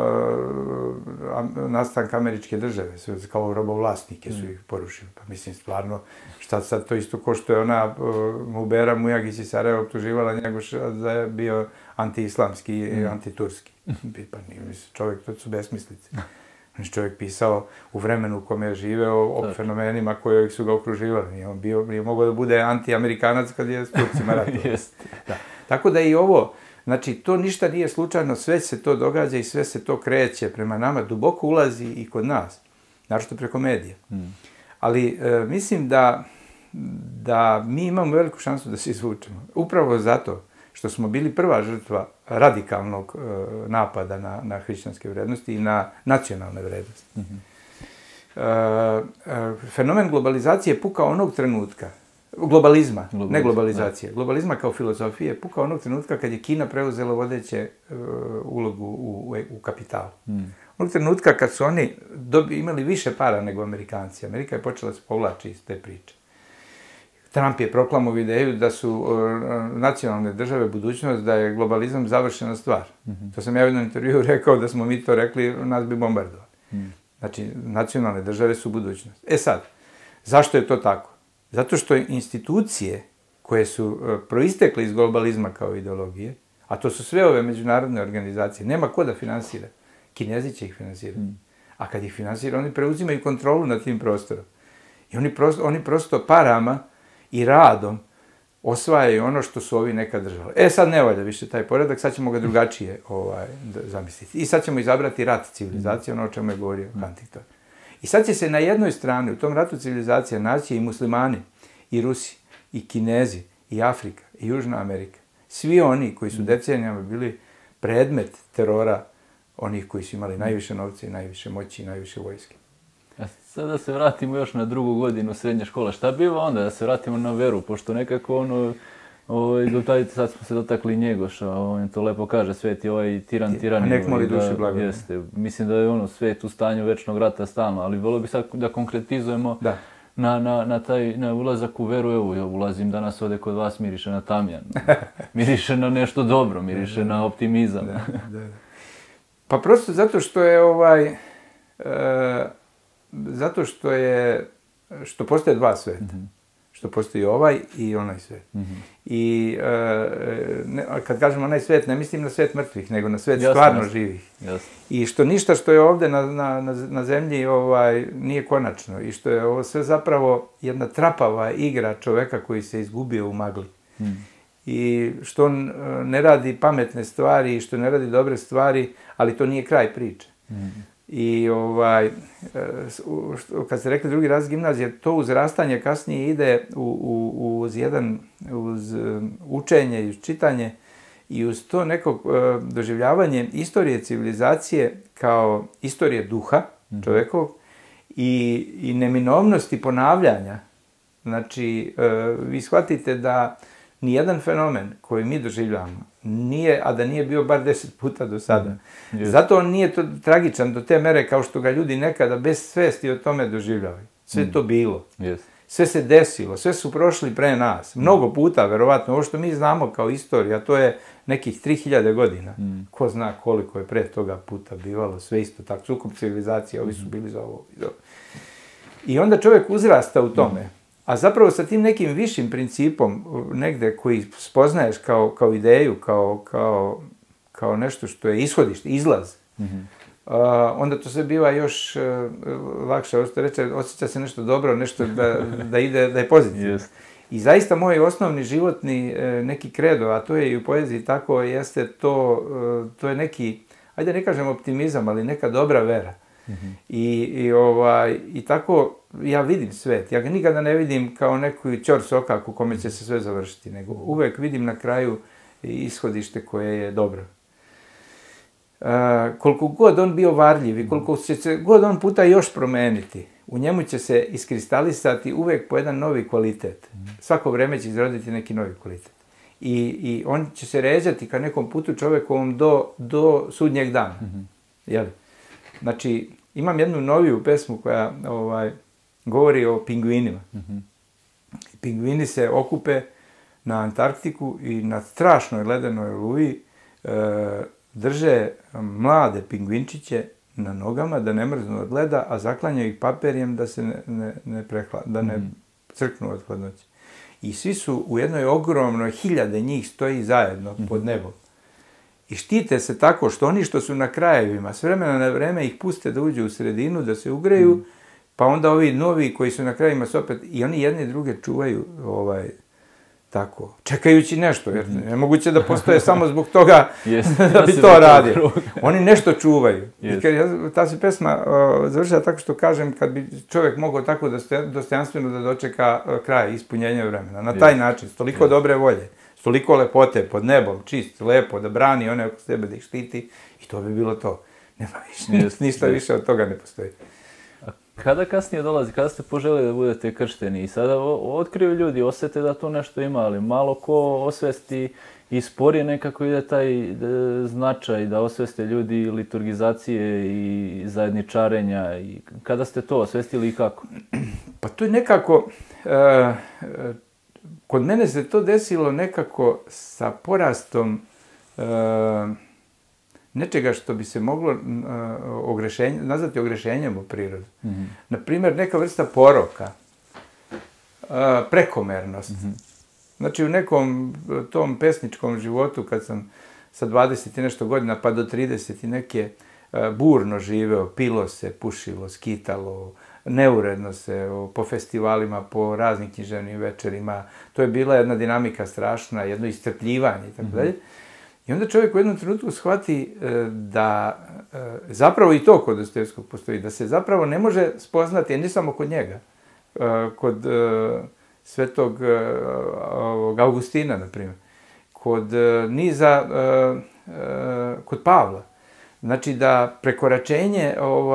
nastanka američke države, kao robovlasnike su ih porušili. Pa mislim, stvarno, šta sad to isto ko što je ona Mubera Mujagić iz Sarajeva optuživala njega da je bio anti-islamski i anti-turski. Pa nije, čovjek, to su besmislice. Čovjek pisao u vremenu u kome je živeo o fenomenima koji su ga okruživali. Nije mogao da bude anti-amerikanac kad je s Turcima ratovao. Tako da i ovo, znači, to ništa nije slučajno, sve se to događa i sve se to kreće prema nama, duboko ulazi i kod nas, naročito preko medija. Ali mislim da mi imamo veliku šansu da se izvučemo. Upravo zato što smo bili prva žrtva radikalnog napada na hrišćanske vrednosti i na nacionalne vrednosti. Fenomen globalizacije je pukao onog trenutka, globalizma, ne globalizacije. Globalizma kao filozofije puka onog trenutka kad je Kina preuzela vodeće ulogu u kapitalu. Onog trenutka kad su oni imali više para nego Amerikanci. Amerika je počela se povlači iz te priče. Trump je proklamovao ideju da su nacionalne države budućnost, da je globalizam završena stvar. To sam ja u jednom intervjuu rekao, da smo mi to rekli, nas bi bombardovali. Znači, nacionalne države su budućnost. E sad, zašto je to tako? Zato što institucije koje su proistekle iz globalizma kao ideologije, a to su sve ove međunarodne organizacije, nema ko da finansira. Kinezi će ih finansirati. A kad ih finansira, oni preuzimaju kontrolu nad tim prostorom. I oni prosto parama i radom osvajaju ono što su ovi nekad držali. Sad ne valja više taj poredak, sad ćemo ga drugačije zamisliti. I sad ćemo izabrati rat civilizacije, ono o čemu je govorio Huntington. I sad će se na jednoj strani u tom ratu civilizacija naći i muslimani, i Rusi, i Kinezi, i Afrika, i Južna Amerika. Svi oni koji su decenijama bili predmet terora onih koji su imali najviše novca i najviše moći i najviše vojske. A sad da se vratimo još na 2. godinu srednje škole. Šta biva onda da se vratimo na veru? Pošto nekako sad smo se dotakli Njegoša, on to lepo kaže, svet je ovaj tiraniju. A nek moli duši blago. Jeste. Mislim da je svet u stanju večnog rata stalno, ali volio bi sad da konkretizujemo na ulazak u veru. Evo, ja ulazim danas ovdje kod vas, miriše na tamjan. Miriše na nešto dobro, miriše na optimizam. Pa prosto zato što je što postoje dva sveta. Što postoji ovaj i onaj svet. I kad kažem onaj svet, ne mislim na svet mrtvih, nego na svet stvarno živih. I što ništa što je ovdje na zemlji nije konačno. I što je ovo sve zapravo jedna trapava igra čoveka koji se izgubio u magli. I što on ne radi pametne stvari, i što ne radi dobre stvari, ali to nije kraj priče. I kad ste rekli drugi razred gimnazije, to uzrastanje kasnije ide uz učenje i uz čitanje i uz to neko doživljavanje istorije civilizacije kao istorije duha čovjekovog i neminovnosti ponavljanja. Znači, vi shvatite da nijedan fenomen koji mi doživljavamo nije, a da nije bio bar 10 puta do sada. Zato on nije tragičan do te mere kao što ga ljudi nekada bez svesti o tome doživljavaju. Sve to bilo. Sve se desilo, sve su prošli pre nas. Mnogo puta, verovatno, ovo što mi znamo kao istorija, to je nekih 3000 godina. Ko zna koliko je pre toga puta bivalo, sve isto tako. Sukob civilizacije, ovi su bili za ovo. I onda čovjek uzrasta u tome. A zapravo sa tim nekim višim principom negde koji spoznaješ kao ideju, kao nešto što je ishodište, izlaz, onda to sve biva još lakše. Osjeća se nešto dobro, nešto da je pozitivno. I zaista moj osnovni životni neki kredo, a to je i u poeziji tako, jeste to je neki, ajde ne kažem optimizam, ali neka dobra vera. I tako ja vidim svet. Ja ga nikada ne vidim kao neku ćor sokak u kome će se sve završiti, nego uvek vidim na kraju ishodište koje je dobro. Koliko god on bio varljiv i koliko će se god on puta još promeniti, u njemu će se iskristalisati uvek po jedan novi kvalitet. Svako vreme će izroditi neki novi kvalitet. I on će se ređati ka nekom putu čovekovom do sudnjeg dana. Znači, imam jednu noviju pesmu koja govori o pingvinima. Pingvini se okupe na Antarktiku i na strašnoj ledenoj oluji drže mlade pingvinčiće na nogama da ne mrznu od leda, a zaklanjaju ih papirjem da se ne crknu od hladnoće. I svi su u jednoj ogromnoj, 1000 njih stoji zajedno pod nebom. I štite se tako što oni što su na krajevima, s vremena na vreme ih puste da uđu u sredinu, da se ugreju, pa onda ovi novi koji su na krajevima se opet, i oni jedni druge čuvaju tako, čekajući nešto, jer nemoguće da postoje samo zbog toga da bi to radio. Oni nešto čuvaju. Ta se pesma završava tako što kažem, kad bi čovjek mogao tako dostojanstveno da dočeka kraj ispunjenja vremena. Na taj način, s toliko dobre volje, s toliko lepote, pod nebom, čist, lepo, da brani one oko sebe, da ih štiti, i to bi bilo to. Nema više, ništa više od toga ne postoji. Kada kasnije dolazi, kada ste poželjeli da budete kršteni i sada otkriju ljudi, osjete da to nešto ima, ali malo ko osvesti i sporije nekako ide taj značaj da osveste ljudi liturgizacije i zajedničarenja. I kada ste to osvestili i kako? Pa to je nekako, kod mene se to desilo nekako sa porastom nečega što bi se moglo nazvati ogrešenjem u prirodu. Naprimjer, neka vrsta poroka, prekomernost. Znači, u nekom tom pesničkom životu, kad sam sa 20 i nešto godina pa do 30 i neke burno živeo, pilo se, pušilo, skitalo, neuredno se po festivalima, po raznim književnim večerima. To je bila jedna dinamika strašna, jedno iscrpljivanje i tako dalje. I onda čovjek u jednom trenutku shvati da zapravo i to kod Dostojevskog postoji, da se zapravo ne može spoznati, ne samo kod njega, kod svetog Augustina, na primjer, kod niza, kod Pavla. Znači da prekoračenje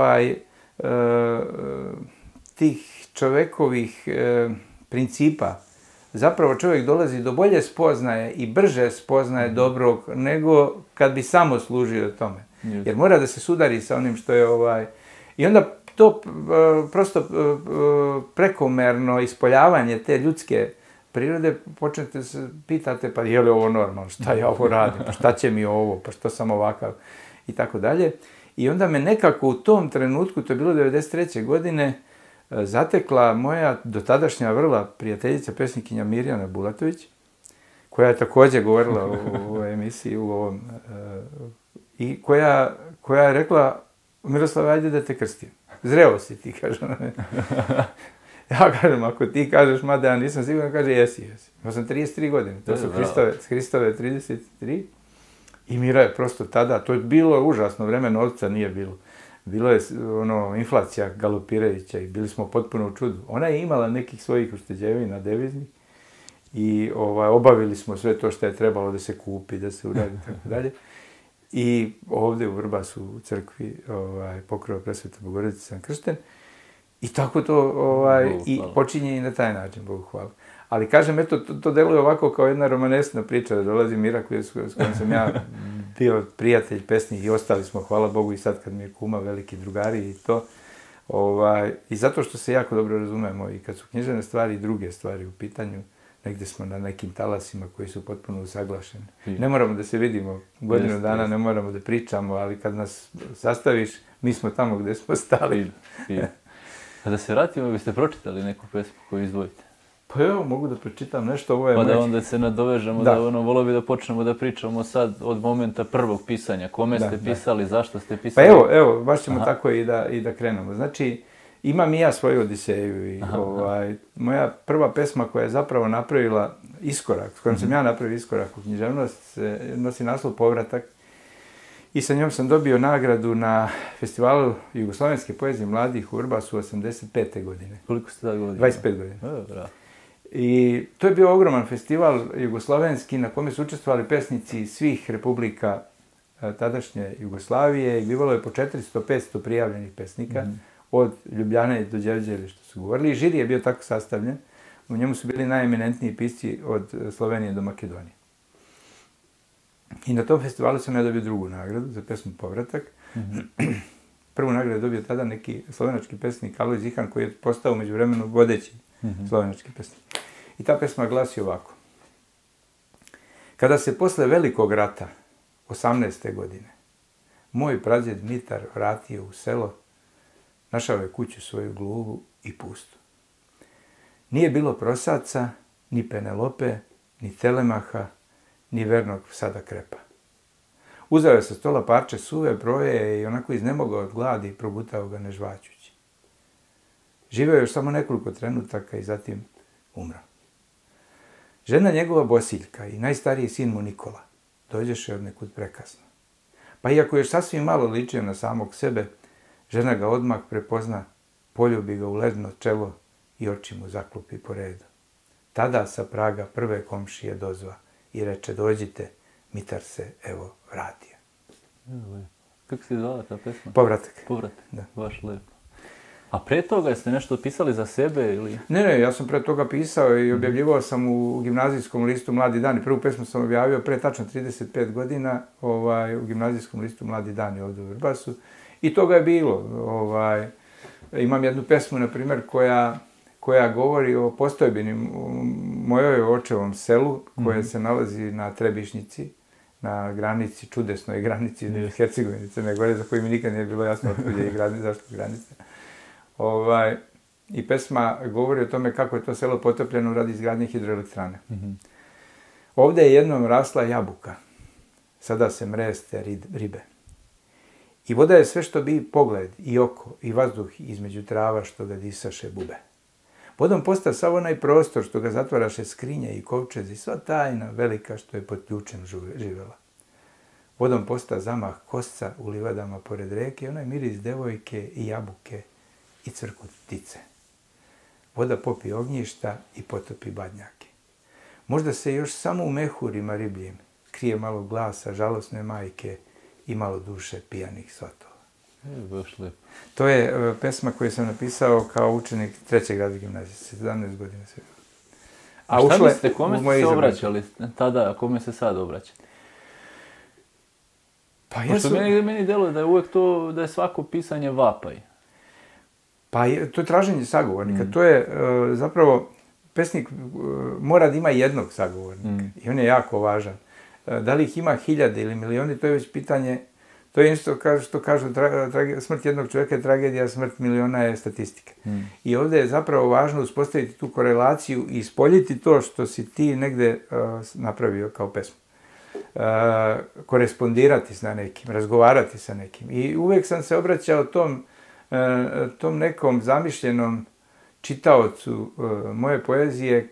tih čovekovih principa, zapravo čovjek dolazi do bolje spoznaje i brže spoznaje dobrog nego kad bi samo služio tome. Jer mora da se sudari sa onim što je I onda to prosto prekomerno ispoljavanje te ljudske prirode, počnete se pitate, pa je li ovo normalno, šta ja ovo radim, pa šta će mi ovo, pa što sam ovakav, i tako dalje. I onda me nekako u tom trenutku, to je bilo 1993. godine, zatekla moja dotadašnja vrla prijateljica, pesnikinja Mirjana Bulatović, koja je također govorila u ovoj emisiji, i koja je rekla, Miroslave, ajde da te krstim. Zreo si ti, kaže ona. Ja kažem, ako ti kažeš, mada ja nisam siguran, kaže, jesi. Imao sam 33 godine, to su Hristove 33. I Mira je prosto tada, to je bilo užasno vreme, novca nije bilo. Bilo je inflacija galopirajuća i bili smo potpuno u čudu. Ona je imala nekih svojih ušteđevina deviznih i obavili smo sve to što je trebalo da se kupi, da se uradi, tako dalje. I ovdje u Vrbasu, u crkvi Pokrova Presvete Bogorodice sam kršten. I tako to i počinje i na taj način, Bogu hvala. Ali kažem, eto, to deluje ovako kao jedna romanesna priča, da dolazi Mira s kojom sam ja bio prijatelj, pesnik i ostali smo, hvala Bogu, i sad kad mi je kuma, veliki drugari i to. I zato što se jako dobro razumemo i kad su književne stvari i druge stvari u pitanju, negdje smo na nekim talasima koji su potpuno usaglašeni. Ne moramo da se vidimo godinu dana, ne moramo da pričamo, ali kad nas sastaviš, mi smo tamo gdje smo stali. Kada se vratimo, biste pročitali neku pesmu koju izdvojite? Pa evo, mogu da pročitam nešto, ovo je... Pa da onda se nadovežemo, volio bi da počnemo da pričamo sad od momenta prvog pisanja. Kome ste pisali, zašto ste pisali? Pa evo, baš ćemo tako i da krenemo. Znači, imam i ja svoju Odiseju i moja prva pesma koja je zapravo napravila iskorak, s kojom sam ja napravio iskorak u književnost, nosi naslov Povratak. I sa njom sam dobio nagradu na festivalu jugoslovenske poezije mladih u Vrbasu 85. godine. Koliko ste tada godina? 25 godina. I to je bio ogroman festival jugoslovenski na kome su učestvovali pesnici svih republika tadašnje Jugoslavije i bivalo je po 400-500 prijavljenih pesnika, od Ljubljane do Đevđeli, što su govorili. I žiri je bio tako sastavljen. U njemu su bili najeminentniji pisci od Slovenije do Makedonije. I na tom festivalu sam ja dobio drugu nagradu za pesmu Povratak. Prvu nagradu je dobio tada neki slovenački pesnik Alojz Ihan, koji je postao u međuvremenu vodeći slovenački pesnik. I ta pesma glasi ovako. Kada se posle velikog rata, 18. godine, moj pradjed Mitar vratio u selo, našao je kuću svoju gluvu i pustu. Nije bilo prosaca, ni Penelope, ni Telemaha, ni vernog sada Krepa. Uzeo je sa stola parče suve, broje i onako iznemogao od gladi i progutao ga nežvaćući. Živeo je još samo nekoliko trenutaka i zatim umro. Žena njegova Bosiljka i najstariji sin mu Nikola dođeše od nekud prekasno. Pa iako je još sasvim malo ličio na samog sebe, žena ga odmah prepozna, poljubi ga u ledno čelo i oči mu zaklupi po redu. Tada sa praga prve komšije dozva i reče, dođite, Mitar se evo vratio. Kako se zvala ta pesma? Povratak. Povratak, da. Baš lepo. A pre toga jeste nešto pisali za sebe ili? Ne, ja sam pre toga pisao i objavljivao sam u gimnazijskom listu Mladi dani. Prvu pesmu sam objavio pre tačno 35 godina u gimnazijskom listu Mladi dani ovdje u Vrbasu. I toga je bilo. Imam jednu pesmu, na primjer, koja govori o postojbini u mojoj očevom selu, koje se nalazi na Trebišnjici, na granici, čudesnoj granici između Hercegovine i Crne Gore, za koju mi nikad nije bilo jasno otkud je i zašto granica. I pesma govori o tome kako je to selo potopljeno radi izgradnje hidroelektrane. Ovdje je jednom rasla jabuka, sada se mreste ribe. I voda je sve što bi pogled i oko i vazduh između trava što ga disaše bube. Vodom posta sav onaj prostor što ga zatvaraše skrinje i kovčezi, sva tajna velika što je pod ključem živela. Vodom posta zamah kosca u livadama pored reke, onaj miris devojke i jabuke i cvrkut ptice. Voda popi ognjišta i potopi badnjake. Možda se još samo u mehurima ribljim krije malo glasa žalosne majke i malo duše pijanih svatova. Baš lepo. To je pesma koju sam napisao kao učenik 3. razreda gimnazije, 17 godina se. A šta mislite, kome ste se obraćali tada, a kome se sad obraćate? Pa pošto meni deluje da je uvijek to, da je svako pisanje vapaj. Pa to je traženje sagovornika. To je zapravo, pesnik mora da ima jednog sagovornika. I on je jako važan. Da li ih ima 1000 ili milioni, to je već pitanje. To je isto što kažu, smrt jednog čovjeka je tragedija, smrt miliona je statistika. I ovdje je zapravo važno uspostaviti tu korelaciju i ispoljiti to što si ti negde napravio kao pesmu. Korespondirati sa nekim, razgovarati sa nekim. I uvijek sam se obraćao tom nekom zamišljenom čitaocu moje poezije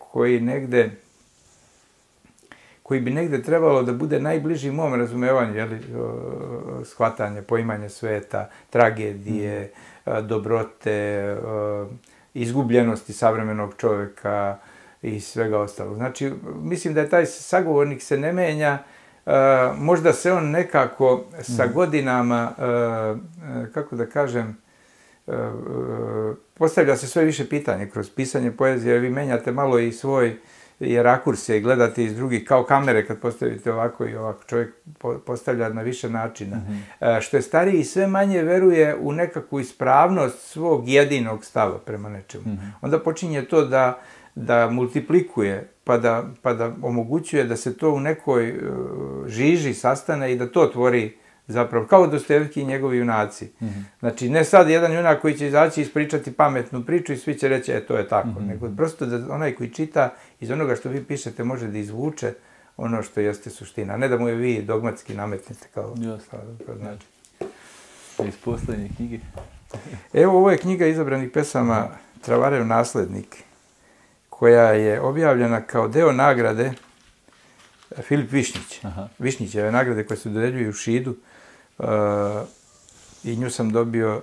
koji bi negde trebalo da bude najbliži mom razumevanju, shvatanje, poimanje sveta, tragedije, dobrote, izgubljenosti savremenog čovjeka i svega ostalog. Znači, mislim da je taj sagovornik se ne menja, možda se on nekako sa godinama, kako da kažem, postavlja se sve više pitanje kroz pisanje poezije, vi menjate malo i svoj rakurse i gledate iz drugih, kao kamere kad postavite ovako i ovako, čovjek postavlja na više načina. Što je stariji, sve manje veruje u nekakvu ispravnost svog jedinog stava prema nečemu. Onda počinje to da multiplikuje, pa da omogućuje da se to u nekoj žiži sastane i da to tvori zapravo, kao Dostojevski i njegovi junaci. Znači, ne sad jedan junak koji će izaći i ispričati pametnu priču i svi će reći, to je tako, nego prosto da onaj koji čita iz onoga što vi pišete može da izvuče ono što jeste suština, a ne da mu je vi dogmatski nametnete kao znači. Iz posljednje knjige? Evo, ovo je knjiga izabranih pesama Travarev naslednik, koja je objavljena kao deo nagrade Filip Višnjić. Višnjićeve nagrade koje se dodeljuju u Šidu i nju sam dobio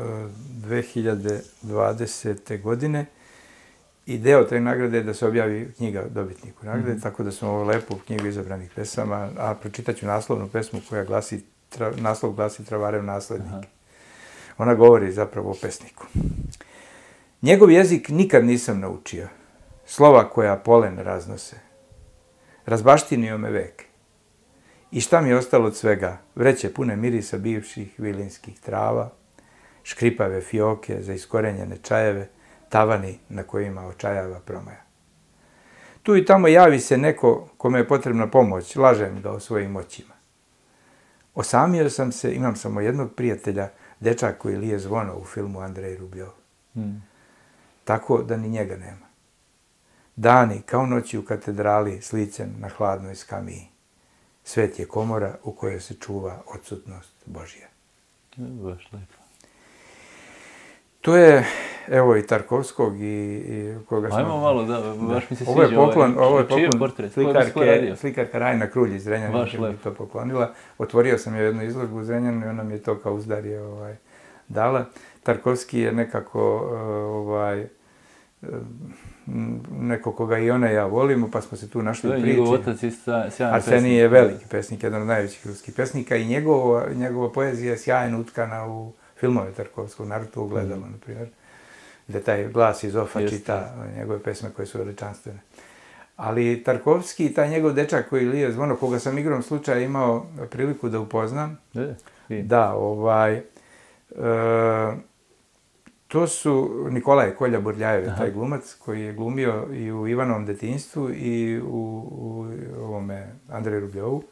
2020. godine i deo te nagrade je da se objavi knjiga dobitniku nagrade, tako da sam ovo lepu knjigu izabranih pesama, a pročitat ću naslovnu pesmu koja glasi, naslov glasi Travarev naslednik. Ona govori zapravo o pesniku. Njegov jezik nikad nisam naučio, slova koja polen raznose. Razbaštinio me vek. I šta mi je ostalo od svega? Vreće pune mirisa bivših vilinskih trava, škripave fioke za iskorenjene čajeve, tavani na kojima očajava promaja. Tu i tamo javi se neko kome je potrebna pomoć, lažem ga o svojim moćima. Osamio sam se, imam samo jednog prijatelja, dečak koji lije zvono u filmu Andrej Rubljov. Tako da ni njega nema. Dani, kao noći u katedrali, s licem na hladnoj skamiji. Svet je komora u kojoj se čuva odsutnost Božja. Baš lepo. To je, evo, i Tarkovskog i koga smo... Ajmo malo, da, baš mi se sviđa. Ovo je poklon portret? Slikarka Rajna Krulj iz Zrenjanina mi to poklonila. Otvorio sam je jednu izložbu u Zrenjaninu i ona mi je to kao uzdarje dala. Tarkovski je nekako neko koga i ona i ja volimo, pa smo se tu našli u priči. Njegov otac je sjajan pesnik. Arsenij je veliki pesnik, jedan od najvećih ruskih pesnika i njegova poezija je sjajno utkana u filmove Tarkovskog, naročito u Ogledalo, na primjer, gde taj glas iz ofa čita njegove pesme koje su veličanstvene. Ali Tarkovski i taj njegov dečak koji lije zvono, koga sam igrom slučaja imao priliku da upoznam, to su Nikolaj Kolja Burljajev, taj glumac koji je glumio i u Ivanovom detinjstvu i u ovome Andreju Rubljovu,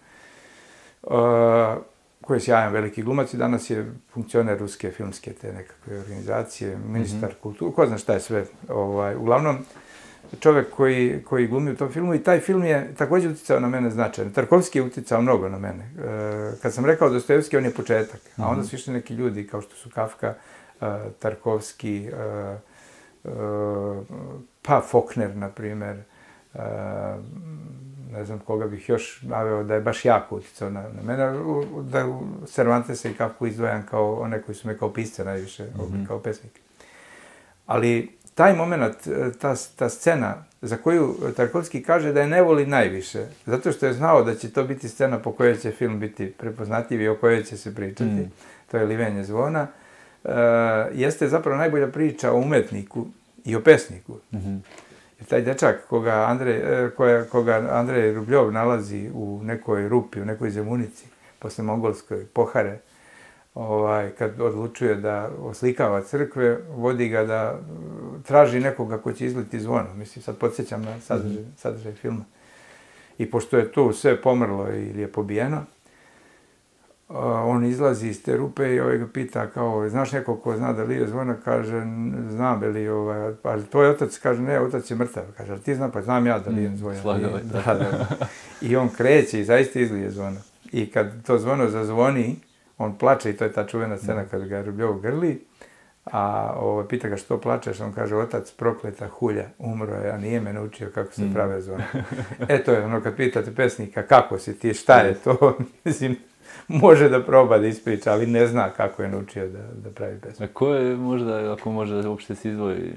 koji je sjajan veliki glumac i danas je funkcioner ruske filmske te nekakve organizacije, ministar kulture, ko zna šta je sve. Uglavnom, čovjek koji glumi u tom filmu i taj film je također utjecao na mene značajno. Tarkovski je utjecao mnogo na mene. Kad sam rekao Dostojevski, on je početak, a onda su išli neki ljudi kao što su Kafka, Tarkovski, pa Faulkner, na primjer, ne znam koga bih još naveo da je baš jako utjecao na mene, da Cervantesa i Kafku izdvajam kao one koji su me kao pisce najviše, kao pesnike. Ali taj moment, ta scena za koju Tarkovski kaže da je ne voli najviše, zato što je znao da će to biti scena po kojoj će film biti prepoznatljiv i o kojoj će se pričati, to je Livenje zvona, jeste zapravo najbolja priča o umetniku i o pesniku. Jer taj dečak koga Andrej Rubljov nalazi u nekoj rupi, u nekoj zemunici, posle mongolskoj pohare, kad odlučuje da oslikava crkve, vodi ga da traži nekoga ko će izliti zvono. Mislim, sad podsjećam na sadržaj filma. I pošto je tu sve pomrlo ili je pobijeno, on izlazi iz te rupe i ga pita kao, znaš neko ko zna da lije zvono? Kaže, znam li, ali tvoj otac kaže, ne, otac je mrtav. Kaže, ali ti znam, pa znam ja da lijem zvono. Slagao, da. I on kreće i zaista izlije zvono. I kad to zvono zazvoni, on plače i to je ta čuvena scena kad ga Rubljov grli, a pita ga što plačeš, on kaže, otac prokleta hulja, umro je, a nije me naučio kako se prave zvona. To je ono kad pitate pesnika kako si ti, šta je to, mislim, može da proba da ispriča, ali ne zna kako je naučio da pravi pesmu. A ko je možda, ako možda uopšte se izdvoji,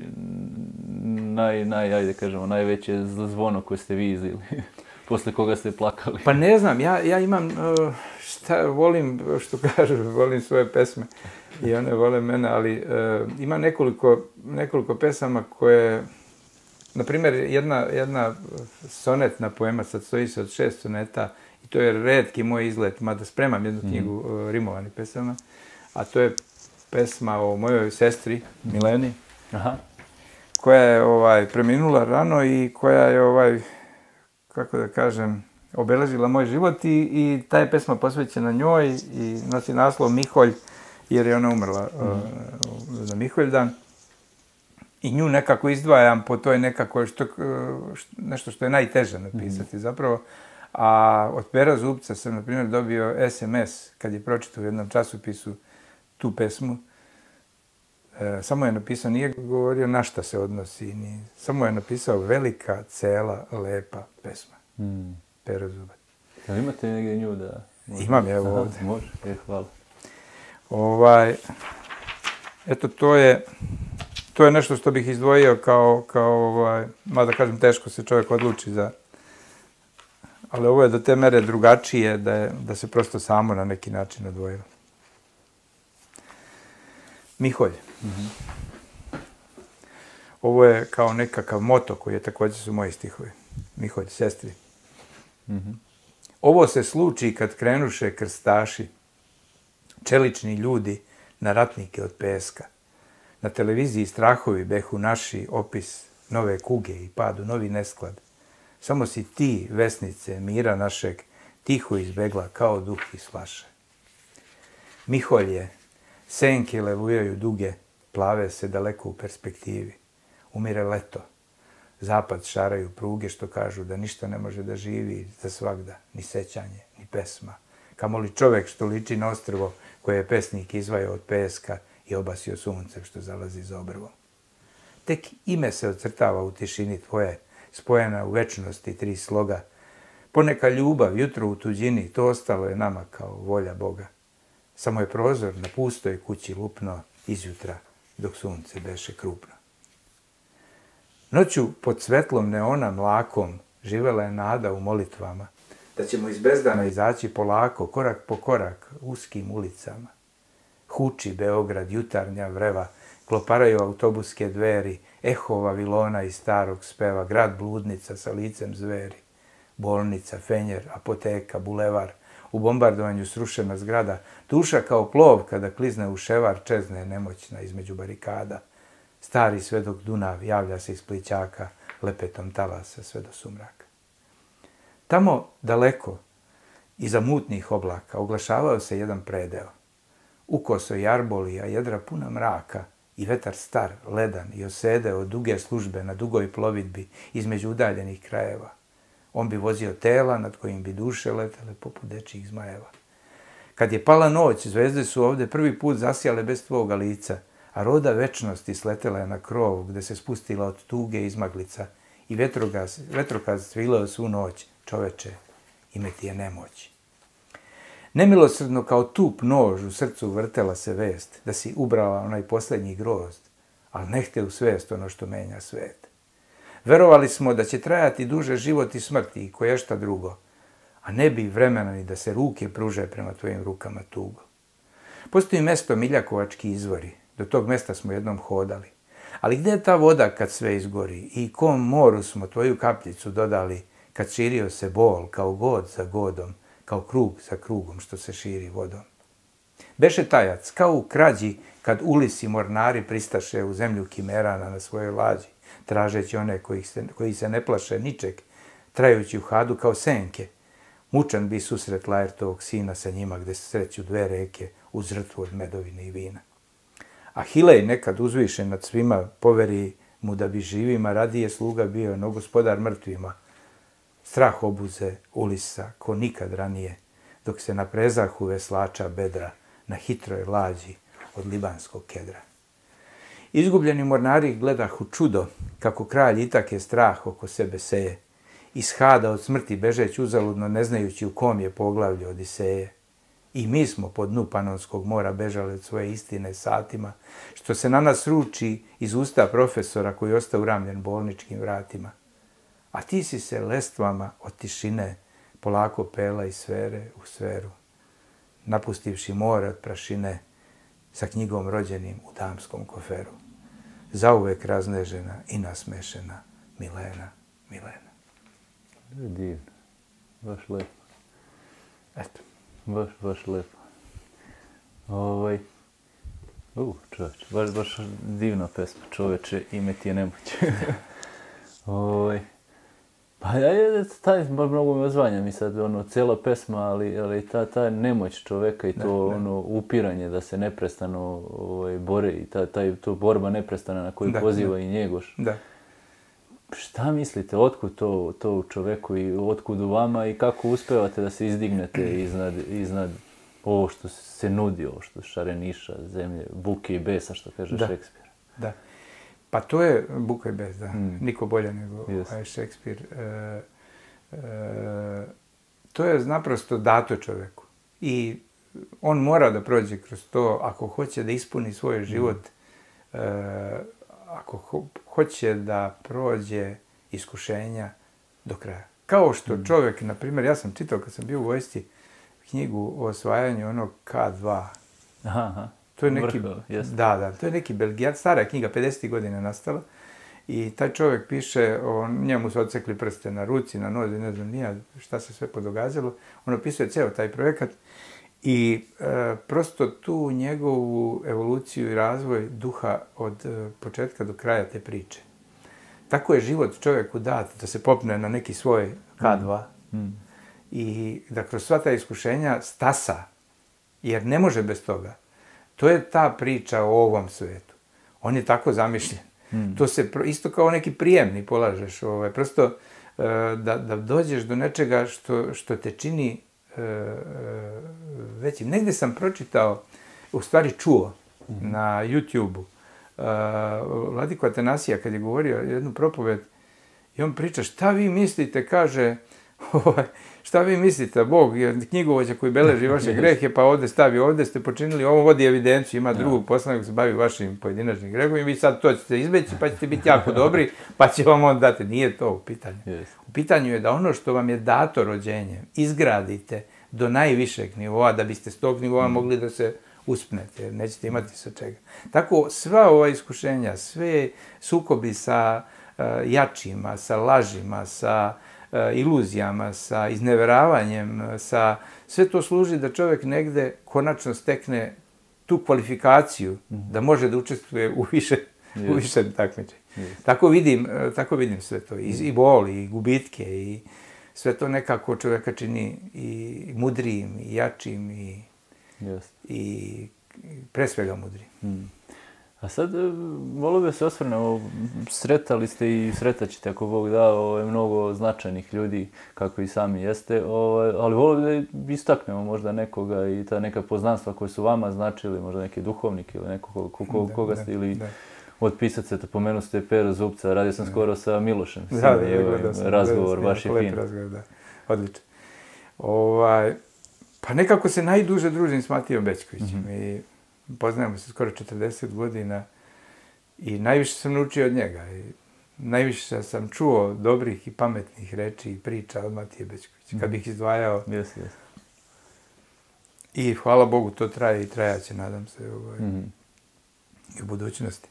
ajde kažemo, najveće zvono koje ste vi izlili? Posle koga ste plakali? Pa ne znam, ja imam, volim, što kažu, volim svoje pesme i one vole mene, ali ima nekoliko pesama koje, na primjer, jedna sonetna poema, sastoji se od 6 soneta, i to je retki moj izlet, mada spremam jednu knjigu rimovanih pesama, a to je pesma o mojoj sestri, Mileni, koja je preminula rano i koja je kako da kažem, obeležila moj život i ta je pesma posvećena njoj i nosi naslov Miholj, jer je ona umrla za Miholjdan. I nju nekako izdvajam po toj nekako nešto što je najteže napisati zapravo. A od Pera Zubca sam, na primjer, dobio SMS kad je pročitao u jednom časopisu tu pesmu. Samo je napisao, nije govorio na šta se odnosi, samo je napisao velika, cela, lepa pesma. Pero Zubac. Jel imate negdje nju da... Imam je, evo ovdje. Može, hvala. Eto, to je nešto što bih izdvojio kao mada kažem, teško se čovjek odluči za... Ali ovo je do te mere drugačije da se prosto samo na neki način odvojilo. Miholj. Ovo je kao nekakav moto koji je također su moji stihovi. Miholj, sestri. Ovo se sluči kad krenuše krstaši, čelični ljudi na ratnike od peska. Na televiziji strahovi behu naši, opis nove kuge i padu, novi nesklad. Samo si ti, vesnice mira našeg, tiho izbegla kao duh iz flaše. Miholj je, senke levujaju duge, plave se daleko u perspektivi. Umire leto, zapad šaraju pruge što kažu da ništa ne može da živi za svagda, ni sećanje, ni pesma. Kamoli čovek što liči na ostrvo koje je pesnik izvajao od peska i obasio suncem što zalazi za obrvom. Tek ime se ocrtava u tišini tvoje, spojena u večnosti 3 sloga. Poneka ljubav, jutro u tuđini, to ostalo je nama kao volja Boga. Samo je prozor na pustoj kući lupno izjutra, dok sunce beše krupno. Noću pod svetlom neona mlakom živela je nada u molitvama, da ćemo iz bezdana izaći polako, korak po korak, uskim ulicama. Huči Beograd, jutarnja vreva, kloparaju autobuske dveri, eho Vavilona iz starog speva, grad bludnica sa licem zveri. Bolnica, fenjer, apoteka, bulevar, u bombardovanju srušena zgrada, duša kao plov kada klizne u ševar, čezne nemoćna između barikada. Stari svedok Dunav javlja se iz plićaka, lepetom talasa sve do sumraka. Tamo daleko, iza mutnih oblaka, oglašavao se jedan predeo. Ukoso jarboli, a jedra puna mraka, i vetar star, ledan i osedeo duge službe na dugoj plovidbi između udaljenih krajeva. On bi vozio tela nad kojim bi duše letele poput dečjih zmajeva. Kad je pala noć, zvezde su ovdje prvi put zasjale bez tvoga lica, a roda večnosti sletela je na krov gde se spustila od tuge izmaglica i vetrokaz cvilao svu noć, čoveče, ime ti je nemoć. Nemilosrdno kao tup nož u srcu vrtela se vest da si ubrala onaj posljednji grozd, ali ne htje u svest ono što menja svet. Verovali smo da će trajati duže život i smrti i koješta drugo, a ne bi vremena ni da se ruke pruže prema tvojim rukama tugo. Postoji mesto Miljakovački izvori, do tog mesta smo jednom hodali. Ali gdje je ta voda kad sve izgori i kom moru smo tvoju kapljicu dodali kad širio se bol kao god za godom, kao krug za krugom što se širi vodom. Beše tajac, kao u krađi kad ulisi mornari pristaše u zemlju Kimerana na svojoj lađi, tražeći one koji se ne plaše ničeg, trajući u hadu kao senke. Mučan bi susret Laertovog sina sa njima gde se sreću dve reke uz žrtvu od medovine i vina. Ahilej nekad uzvišen nad svima poveri mu da bi živima radije sluga bio no gospodar mrtvima. Strah obuze Ulisa ko nikad ranije, dok se na prezahu veslača bedra na hitroj lađi od libanskog kedra. Izgubljeni mornari gledahu čudo kako kralj Itake strah oko sebe seje, iz hada od smrti bežeć uzaludno ne znajući u kom je poglavlju Odiseje. I mi smo po dnu Panonskog mora bežali od svoje istine satima, što se na nas ruči iz usta profesora koji ostao uramljen bolničkim vratima. A ti si se lestvama od tišine polako pela iz sfere u sferu, napustivši more od prašine sa knjigom rođenim u damskom koferu. Zauvek raznežena i nasmešena Milena, Milena. Divno. Baš lepo. Eto. Baš lepo. Čovječe, baš divna pesma. Čovječe, ime ti je nemoć. Pa taj mnogo me odzvanja mi sad, cijela pesma, ali ta nemoć čovjeka i to upiranje da se neprestano bore i to borba neprestana na koju poziva i Njegoš. Da. Šta mislite, otkud to u čoveku i otkud u vama i kako uspevate da se izdignete iznad ovo što se nudi, ovo što šareniša, zemlje, buke i besa, što kaže Šekspir? Da. Pa to je buka i bes, da. Niko bolje nego Šekspir. To je naprosto dato čoveku. I on mora da prođe kroz to ako hoće da ispuni svoj život, ako hoće da prođe iskušenja do kraja. Kao što čovjek, na primjer, ja sam čitao kad sam bio u vojsci knjigu o osvajanju onog K2. Aha. To je neki, to je neki Belgijac, stara knjiga, 50. godina nastala. I taj čovjek piše, njemu su odsekli prste na ruci, na nozi, ne znam nija šta se sve podogađalo. On opisuje ceo taj projekat i prosto tu njegovu evoluciju i razvoj duha od početka do kraja te priče. Tako je život čovjeku dat da se popne na neki svoj K2 i da kroz sva ta iskušenja stasa, jer ne može bez toga. To je ta priča o ovom svetu. On je tako zamišljen. To se isto kao neki prijemni polažeš. Prosto da dođeš do nečega što te čini većim. Negdje sam pročitao, u stvari čuo na YouTube-u, Vladiko Atanasija kad je govorio jednu propoved i on priča šta vi mislite, kaže, šta vi mislite, Bog je knjigovođa koji beleži vaše grehe, pa ovdje stavi, ovdje ste počinili, ovo vodi evidenciju, ima drugog poslanika koji se bavi vašim pojedinačnim grehom i vi sad to ćete izbeći, pa ćete biti jako dobri, pa će vam on dati. Nije to u pitanju. U pitanju je da ono što vam je dato rođenjem izgradite do najvišeg nivoa, da biste s tog nivoa mogli da se uspnete, jer nećete imati sa čega. Tako, sva ova iskušenja, sve sukobi sa jačima, sa lažima, sa iluzijama, sa izneveravanjem, sve to služi da čovjek negde konačno stekne tu kvalifikaciju da može da učestvuje u više takmičenja. Tako vidim sve to. I bol, i gubitke, i sve to nekako čovjeka čini i mudrijim, i jačim, i pre svega mudrijim. A sad, volio bi se osvrnuo, sretali ste i sretaćete ako Bog da mnogo značajnih ljudi, kako i sami jeste, ali volio da istaknemo možda nekoga i ta neka poznanstva koje su vama značili, možda neki duhovnik ili neko koga ste ili od pisaca, pomenu ste Peru Zupca, radio sam skoro sa Milošem, razgovor baš je fin. Odlično. Pa nekako se najduže družim s Matijom Bećkovićem i poznajemo se skoro 40 godina i najviše sam naučio od njega. I najviše sam čuo dobrih i pametnih reči i priča od Matije Bećkovića. Kad bih izdvajao... I hvala Bogu, to traje i trajaće, nadam se, i u budućnosti.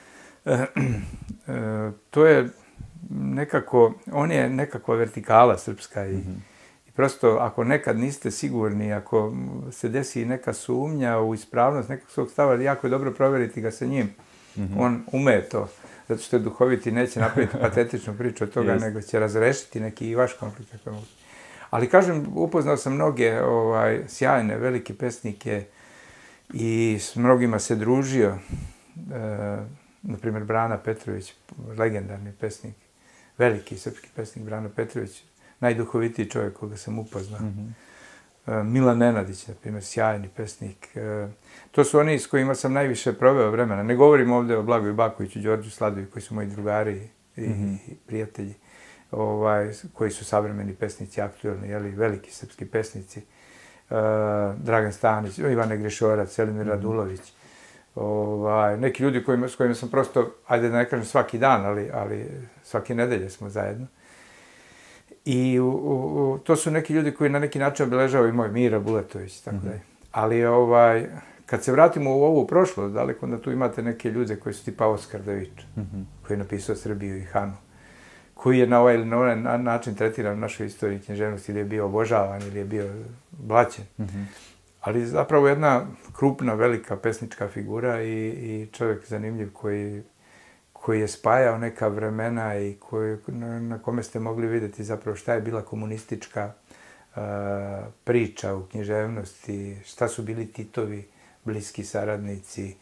To je nekako, on je nekakva vertikala srpska i prosto ako nekad niste sigurni, ako se desi neka sumnja u ispravnost nekog svog stava, jako je dobro provjeriti ga sa njim. On ume to, zato što je duhoviti, neće napraviti patetičnu priču od toga, nego će razrešiti neki i vaš konflikt. Ali kažem, upoznao sam mnoge sjajne, velike pesnike i s mnogima se družio. Naprimjer, Brana Petrović, legendarni pesnik, veliki srpski pesnik Brana Petrović, najduhovitiji čovjek koga sam upoznao. Milan Nenadić, na primjer, sjajni pesnik. To su oni s kojima sam najviše proveo vremena. Ne govorim ovdje o Blagoju Bakoviću, Đorđu Sladovi, koji su moji drugari i prijatelji, koji su savremeni pesnici, aktualni, veliki srpski pesnici. Dragan Stanić, Ivane Grešorac, Selimir Radulović. Neki ljudi s kojima sam prosto, ajde da ne kažem svaki dan, ali svake nedelje smo zajedno. I to su neki ljudi koji na neki način obeležavaju moj Mira Buletović i tako dalje. Ali kad se vratimo u ovu prošlost, daleko onda tu imate neke ljude koji su tipa Oskar Davić, koji je napisao Srbiju i Hanu, koji je na ovaj način tretiran u našoj istoriji književnosti, ili je bio obožavan, ili je bio blaćen. Ali zapravo jedna krupna, velika pesnička figura i čovjek zanimljiv koji je spajao neka vremena i na kome ste mogli vidjeti zapravo šta je bila komunistička priča u književnosti, šta su bili Titovi bliski saradnici.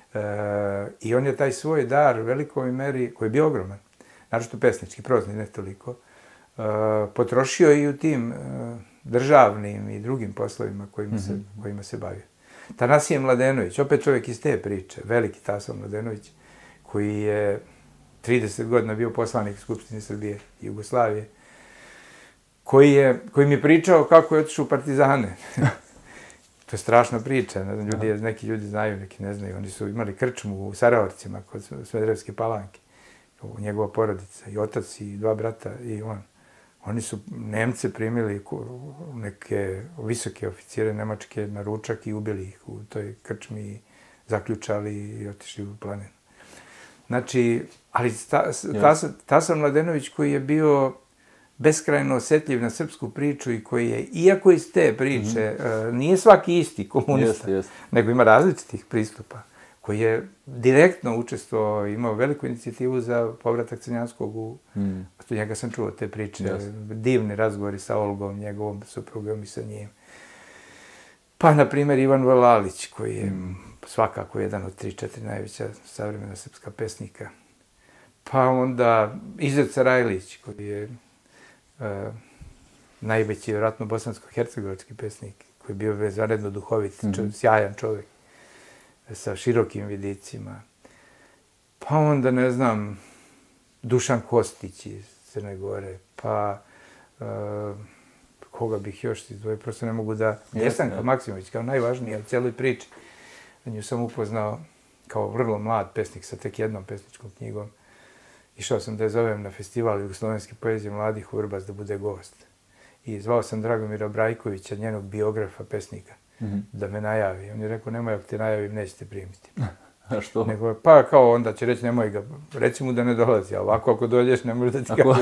I on je taj svoj dar u velikoj meri, koji je bio ogroman, naročito pesnički, prozni, ne toliko, potrošio i u tim državnim i drugim poslovima kojima se bavio. Tanasije Mladenović, opet čovjek iz te priče, veliki Taso Mladenović, koji je 30 godina bio poslanik Skupštine Srbije i Jugoslavije, koji mi je pričao kako je otišao u partizane. To je strašna priča, neki ljudi znaju, neki ne znaju. Oni su imali krčmu u Saraorcima kod Smederevske Palanke, njegova porodica, i otac, i dva brata, i on. Oni su Nemce primili neke visoke oficire Nemačke na ručak i ubili ih u toj krčmi, zaključali i otišli u planinu. Znači, ali Taso Mladenović koji je bio beskrajno osjetljiv na srpsku priču i koji je, iako iz te priče, nije svaki isti komunista, nego ima različitih pristupa, koji je direktno učestvovao, imao veliku inicijativu za povratak Crnjanskog u... Od njega sam čuo te priče, divni razgovori sa Olgom, njegovom suprugom i sa njim. Pa, na primjer, Ivan Vlalić, koji je svakako jedan od 3-4 najveća savremena srpska pesnika. Pa onda Izet Sarajlić, koji je najveći, vjerojatno, bosansko-hercegovački pesnik, koji je bio bezvaredno duhovit, sjajan čovjek, sa širokim vidicima. Pa onda, ne znam, Dušan Kostić iz Crne Gore, pa koga bih još izdvojio, prosto ne mogu da... Jesanka Maksimović, kao najvažnija u cijeloj priči. Nju sam upoznao kao vrlo mlad pesnik sa tek jednom pesničkom knjigom. Išao sam da je zovem na festival jugoslovenske poezije mladih u Vrbas da bude gost. I zvao sam Dragomira Brajkovića, njenog biografa, pesnika, da me najavi. On je rekao, nemoj, ako te najavim, nećete primiti. A što? Nego, pa kao onda će reći, nemoj ga, reci mu da ne dolazi, a ovako ako dođeš, ne može da ti kažem.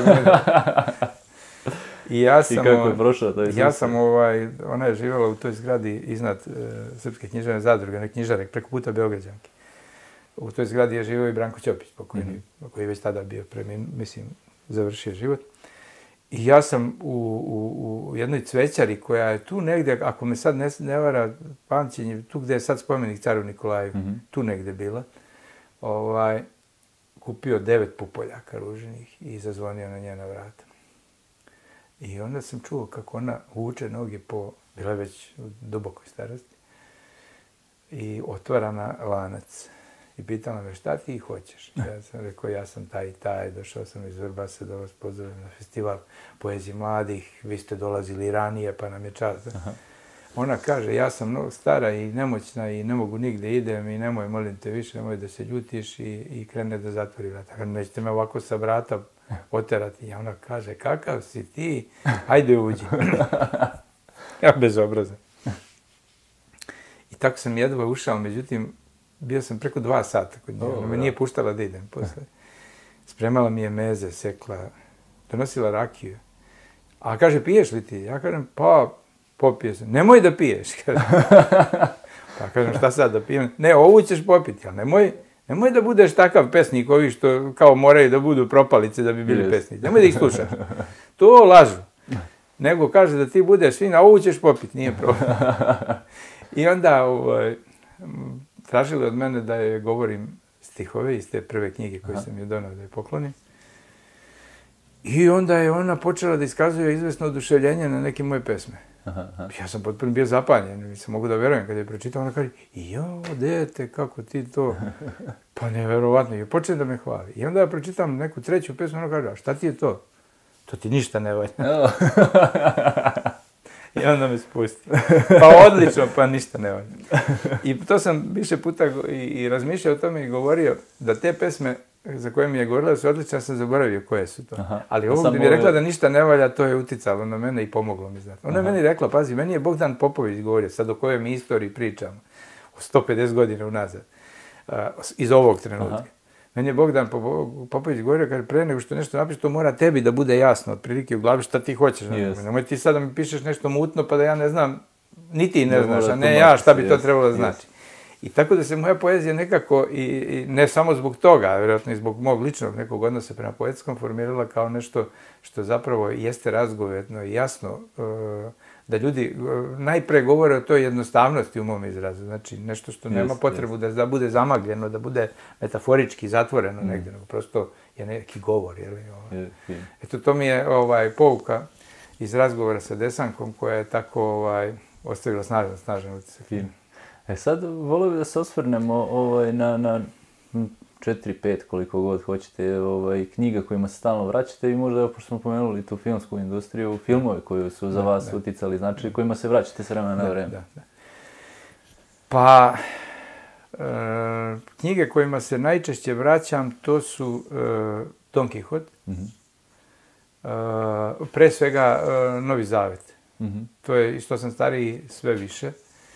I kako je prošao to? Ja sam, ona je živjela u toj zgradi iznad Srpske književne zadruge, na Knjižarek, preko puta Beograđanke. U toj zgradi je živio i Branko Ćopić, pokojni, koji je već tada bio završio život. I ja sam u jednoj cvećari koja je tu negdje, ako me sad ne vara pamćenje, tu gdje je sad spomenik caru Nikolaju, tu negdje bila, kupio 9 pupoljaka ružinih i zazvonio na njena vrata. I onda sam čuo kako ona vuče noge bila je već u dubokoj starosti, i otvara na lanac. I pitala me, šta ti hoćeš? Ja sam rekao, ja sam taj i taj, došao sam iz Vrbasa da vas pozdravim na festival poezije mladih, vi ste dolazili ranije, pa nam je čast. Ona kaže, ja sam mnogo stara i nemoćna i ne mogu nigde idem i nemoj, molim te više, nemoj da se ljutiš, i krene da zatvori vrata. Nećete me ovako sa vrata oterati. I ona kaže, kakav si ti? Hajde uđi. Ja bezobrazan. I tako sam jedva ušao, međutim, bio sam preko 2 sata kod nje. Ona me nije puštala da idem posle. Spremala mi je meze, sekla, donosila rakiju. A kaže, piješ li ti? Ja kažem, pa popio sam. Nemoj da piješ. Pa kažem, šta sad da pijem? Ne, ovu ćeš popiti, ali nemoj da budeš takav pesnik, ovi što kao moraju da budu propalice da bi bili pesnici. Nemoj da ih slušaš. To lažu. Nego kaže da ti budeš fina, ovu ćeš popiti, nije problem. I onda tražili od mene da je govorim stihove iz te prve knjige koje sam je donao da je poklonim. I onda je ona počela da iskazuje izvesno oduševljenje na neke moje pesme. Ja sam potpuno bio zapanjen, nisam mogu da verujem kad je pročitao. Ona kaže, jo, dete, kako ti to? Pa neverovatno. I počne da me hvali. I onda ja pročitam neku 3. pesmu, ona kaže, a šta ti je to? To ti ništa ne valja. I onda me spusti. Pa odlično, pa ništa ne valja. I to sam više puta i razmišljao o tome i govorio da te pesme za koje mi je govorila su odlične, ja sam zaboravio koje su to. Ali ovo gdje mi je rekla da ništa ne valja, to je uticalo na mene i pomoglo mi. Ona je meni rekla, pazi, meni je Bogdan Popović govorio, sad o kojoj mi istoriji pričamo, o 150 godina unazad, iz ovog trenutka. Meni je Bogdan Popović govorio, kaže, pre nego što nešto napiš, to mora tebi da bude jasno, otprilike u glavi šta ti hoćeš. Nemoj ti sad da mi pišeš nešto mutno, pa da ja ne znam, ni ti ne znaš, a ne ja šta bi to trebalo da znači. I tako da se moja poezija nekako, i ne samo zbog toga, vjerojatno i zbog mog ličnog nekog odnosa prema poetskom, formirala kao nešto što zapravo jeste razgovetno i jasno, da ljudi najpre govore o toj jednostavnosti u mom izrazu. Znači, nešto što nema potrebu da bude zamagljeno, da bude metaforički zatvoreno negdje, nego prosto je neki govor. Eto, to mi je pouka iz razgovora sa Desankom koja je tako ostavila snažan utisak. Sad volio bih da se osvrnemo na 4-5, koliko god hoćete, knjiga kojima se stalno vraćate i možda, pošto smo pomenuli tu filmsku industriju, filmove koji su za vas uticali, znači kojima se vraćate s vremena na vreme. Pa, knjige kojima se najčešće vraćam, to su Don Quixote, pre svega Novi Zavet. To je, i što sam stariji, sve više.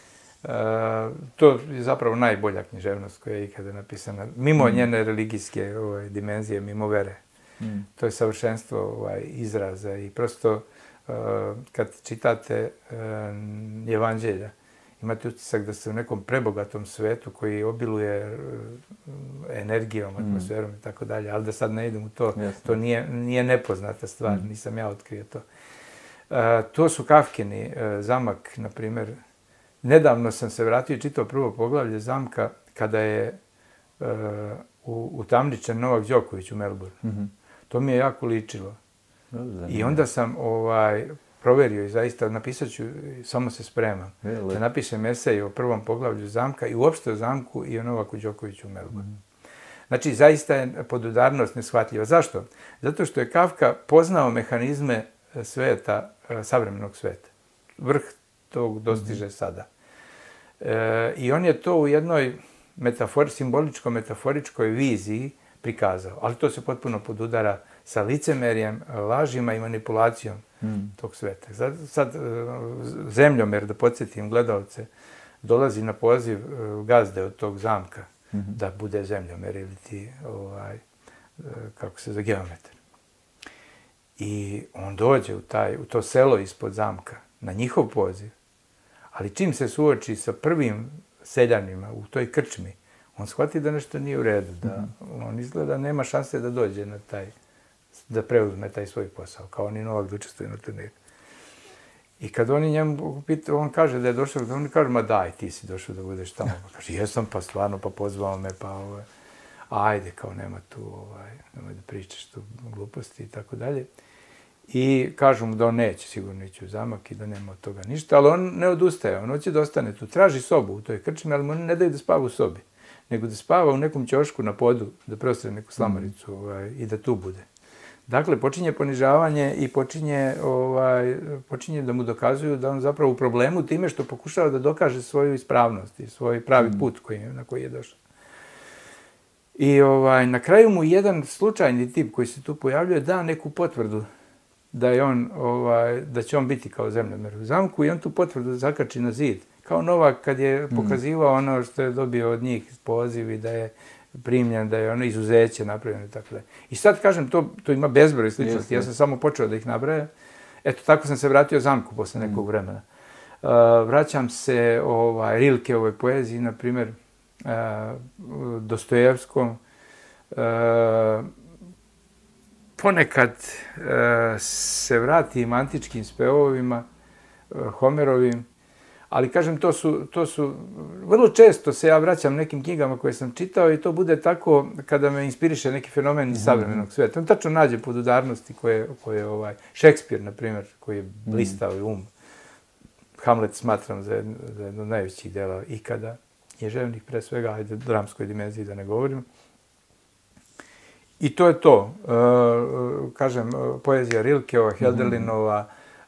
To je zapravo najbolja književnost koja je ikada napisana. Mimo njene religijske dimenzije, mimo vere. To je savršenstvo izraza i prosto kad čitate evanđelja, imate utisak da ste u nekom prebogatom svetu koji obiluje energijom, atmosferom i tako dalje, ali da sad ne idem u to, to nije nepoznata stvar, nisam ja otkrio to. To su Kafkini Zamak, na primjer. Nedavno sam se vratio i čitao prvo poglavlje Zamka kada je utamničen Novak Đoković u Melbourne. To mi je jako ličilo. I onda sam proverio i zaista napisat ću, samo se spremam, da napišem esej o prvom poglavlju Zamka i uopšte o Zamku i o Novaku Đokoviću u Melbourne. Znači, zaista je podudarnost neshvatljiva. Zašto? Zato što je Kafka poznao mehanizme sveta, savremenog sveta. Vrh tog dostiže sada. I on je to u jednoj simboličko-metaforičkoj viziji prikazao. Ali to se potpuno podudara sa licemerjem, lažima i manipulacijom tog sveta. Sad Zemljomer, da podsjetim gledalce, dolazi na poziv gazde od tog zamka da bude Zemljomer ili ti, kako se zove, geometar. I on dođe u to selo ispod zamka, na njihov poziv, ali čim se suoči sa prvim seljanima u toj krčmi, on shvati da nešto nije u redu, da on izgleda nema šanse da dođe na da preuzme taj svoj posao, kao ni Novak da učestvuje na turniru. I kad oni njemu pitaju, on kaže da je došao, on kaže, ma daj, ti si došao da budeš tamo. Pa kaže, jesam, pa stvarno, pa pozvao me, pa ovo. ajde, kao nema tu, nemoj da pričaš tu gluposti i tako dalje. I kažu mu da on neće sigurno ići u zamak i da nema od toga ništa, ali on ne odustaje, on hoće da ostane tu. Traži sobu u toj krčmi, ali mu ne daju da spava u sobi, nego da spava u nekom ćošku na podu, da prostre neku slamaricu i da tu bude. Dakle, počinje ponižavanje i počinje da mu dokazuju da on zapravo u problemu time što pokušava da dokaže svoju ispravnost i svoj pravi put na koji je došao. I na kraju mu jedan slučajni tip koji se tu pojavljuje da neku potvrdu da će on biti kao zemljomer u zamku i on tu potvrdu zakači na zid. Kao Novak kad je pokazivao ono što je dobio od njih poziv i da je primljen, da je ono izuzeće napravljeno i tako da. I sad kažem, to ima bezbroj sličnosti. Ja sam samo počeo da ih nabrajam. Eto, tako sam se vratio zamku posle nekog vremena. Vraćam se Rilkeovoj poeziji, na primjer, Dostojevskom. Ponekad se vratim antičkim spevovima, Homerovim, ali kažem, to su, vrlo često se ja vraćam nekim knjigama koje sam čitao i to bude tako kada me inspiriše neki fenomen iz savremenog sveta. On tačno nađe podudarnosti koje Šekspir, na primjer, koji je blistao i Hamlet smatram za jedno od najvećih dela ikada, književnih pre svega, ajde, dramskoj dimenziji da ne govorim. I to je to. Kažem, poezija Rilkeova, Helderlinova,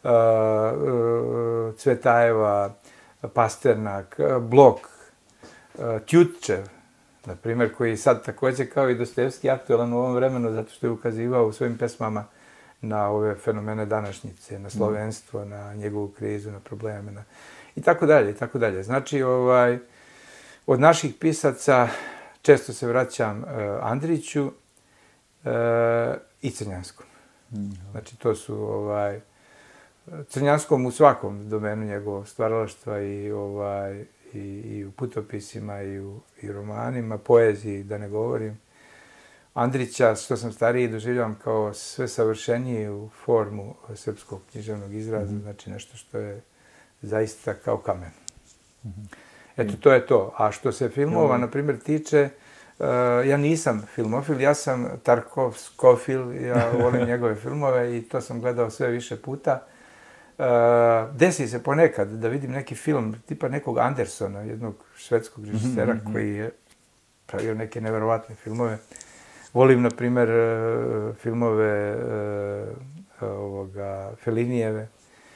Cvetajeva, Pasternak, Blok, Tjutčev, na primjer, koji sad također kao i Dostojevski aktualan u ovom vremenu zato što je ukazivao u svojim pesmama na ove fenomene današnjice, na slovenstvo, na njegovu krizu, na probleme, i tako dalje, i tako dalje. Znači, od naših pisaca često se vraćam Andriću i Crnjanskom. Znači, to su Crnjanskom u svakom domenu njegovog stvaralaštva i u putopisima i romanima, poeziji, da ne govorim. Andrića, što sam stariji, doživljavam kao sve savršeniju formu srpskog književnog izraza, znači nešto što je zaista kao kamen. Eto, to je to. A što se filmova, na primjer, tiče, ja nisam filmofil, ja sam Tarkovskofil, ja volim njegove filmove i to sam gledao sve više puta. Desi se ponekad da vidim neki film tipa nekog Andersona, jednog švedskog režisera koji je pravio neke neverovatne filmove. Volim, na primjer, filmove Fellinijeve.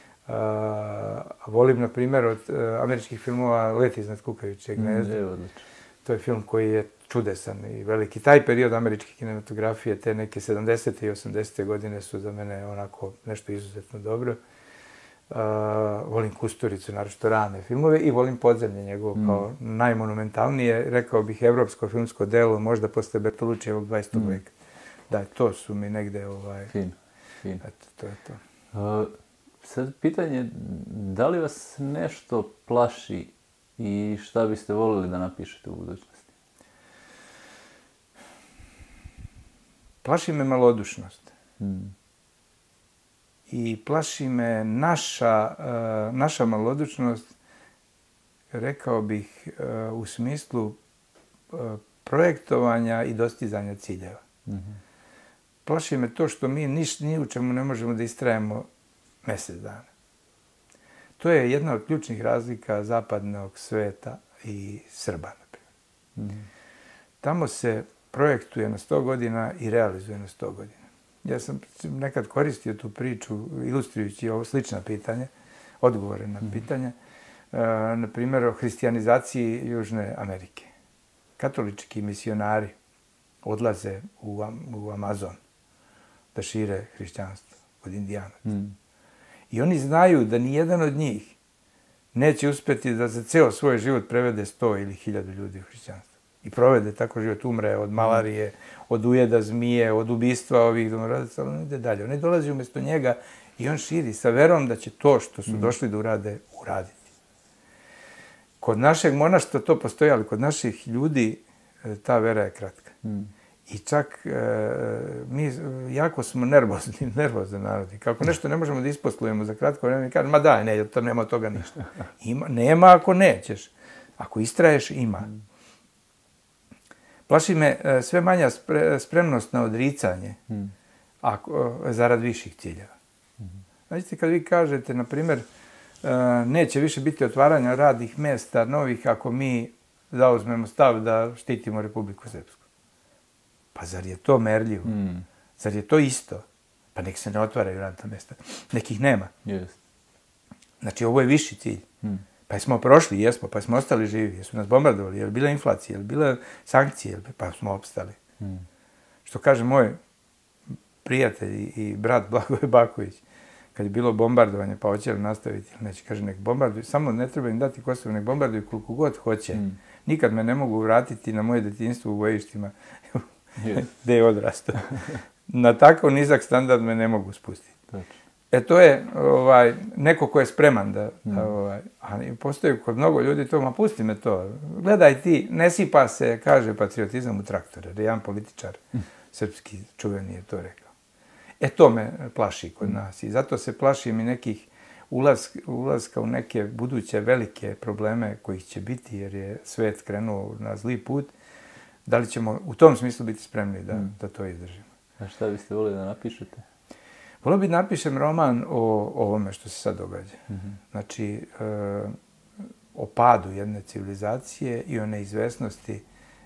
Volim, na primjer, od američkih filmova Let iznad kukavičjeg gnezda. To je film koji je čudesan i veliki. Taj period američke kinematografije, te neke 70. i 80. godine su za mene onako nešto izuzetno dobro. Volim Kusturicu, naročito rane filmove, i volim Podzemlje njegovo kao najmonumentalnije, rekao bih, evropsko filmsko delo, možda posle Bertolučijevog 20. veka. Da, to su mi negde Fino. Eto, to je to. Sad pitanje, da li vas nešto plaši i šta biste voljeli da napišete u budućnosti? Plaši me malodušnost. I plaši me naša malodušnost, rekao bih, u smislu projektovanja i dostizanja ciljeva. Plaši me to što mi ni u čemu ne možemo da istrajemo mjesec dana. To je jedna od ključnih razlika zapadnog sveta i Srba, na primjer. Tamo se projektuje na 100 godina i realizuje na 100 godina. Ja sam nekad koristio tu priču ilustrujući ovo slična pitanja, odgovore na pitanja, na primjer o hrišćanizaciji Južne Amerike. Katolički misionari odlaze u Amazon da šire hrišćanstvo od Indijanaca. I oni znaju da nijedan od njih neće uspjeti da za ceo svoj život prevede 100 ili 1000 ljudi u hrišćanstvo. I provede tako život, umre od malarije, od ujeda zmije, od ubistva ovih domorodaca, ali on ide dalje. On dolazi umjesto njega i on širi sa verom da će to što su došli da urade, uraditi. Kod našeg monaštva to postoji, ali kod naših ljudi ta vera je kratka. I čak mi jako smo nervozni narodi. Kako nešto ne možemo da isposlujemo za kratko vreme, mi kažemo, ma daj, ne, nema od toga ništa. Nema ako nećeš. Ako istraješ, ima. Plaši me sve manja spremnost na odricanje zarad viših ciljeva. Znači, kad vi kažete, na primjer, neće više biti otvaranja radnih mjesta novih ako mi zauzmemo stav da štitimo Republiku Srpsku. Pa zar je to merljivo? Zar je to isto? Pa nek se ne otvaraju radna mjesta. Nekih nema. Znači, ovo je viši cilj. Pa smo prošli, jesmo, pa smo ostali živi. Jesu nas bombardovali, je li bila inflacija, je li bila sankcije, pa smo opstali. Što kaže moj prijatelj i brat Blagoje Baković, kad je bilo bombardovanje, pa hoće li nastaviti, neće, kaže, nek bombarduju, samo ne treba im dati Kosovo, nek bombarduju koliko god hoće. Nikad me ne mogu vratiti na moje detinjstvo u bojištima gdje je odrastao. Na takav nizak standard me ne mogu spustiti. To je neko ko je spreman da ali postoji kod mnogo ljudi to, ma pusti me to, gledaj ti, ne sipa se, kaže, patriotizam u traktore, jer jedan političar srpski čuveni je to rekao. To me plaši kod nas i zato se plašim i nekih ulaska u neke buduće velike probleme kojih će biti, jer je svet krenuo na zli put. Da li ćemo u tom smislu biti spremni da to izdržimo? A šta biste volili da napišete? Volio bi da napišem roman o ovome što se sad događa. Znači, o padu jedne civilizacije i o neizvesnosti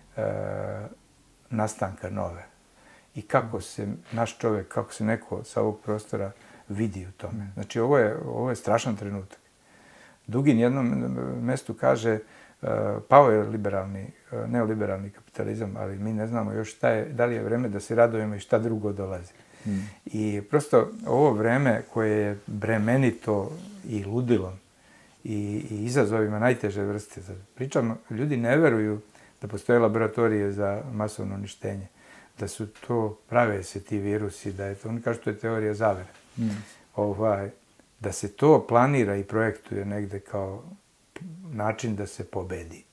nastanka nove. I kako se naš čovjek, kako se neko sa ovog prostora vidi u tome. Znači, ovo je strašan trenutak. Dugin jednom mjestu kaže, pao je neoliberalni kapitalizam, ali mi ne znamo još da li je vreme da se radujemo i šta drugo dolazi. I prosto ovo vreme koje je bremenito i ludilom i izazovima najteže vrste. Pričam, ljudi ne veruju da postoje laboratorije za masovno uništenje, da su to, prave se ti virusi, da je to, oni kažu to je teorija zavere. Da se to planira i projektuje negde kao način da se pobedi.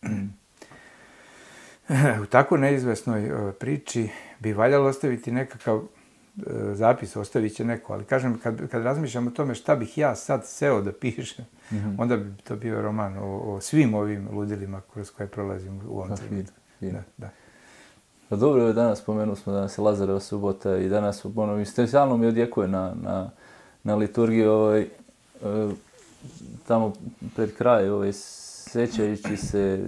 U tako neizvesnoj priči bi valjalo ostaviti nekakav zapis, ostavit će neko, ali kažem, kad razmišljam o tome šta bih ja sad seo da pišem, onda bi to bio roman o svim ovim ludilima kroz koje prolazim u ovom trenutku. Pa dobro, danas spomenuli smo danas je Lazareva subota i danas stalno mi odjekuje na liturgiji tamo pred kraj, sjećajući se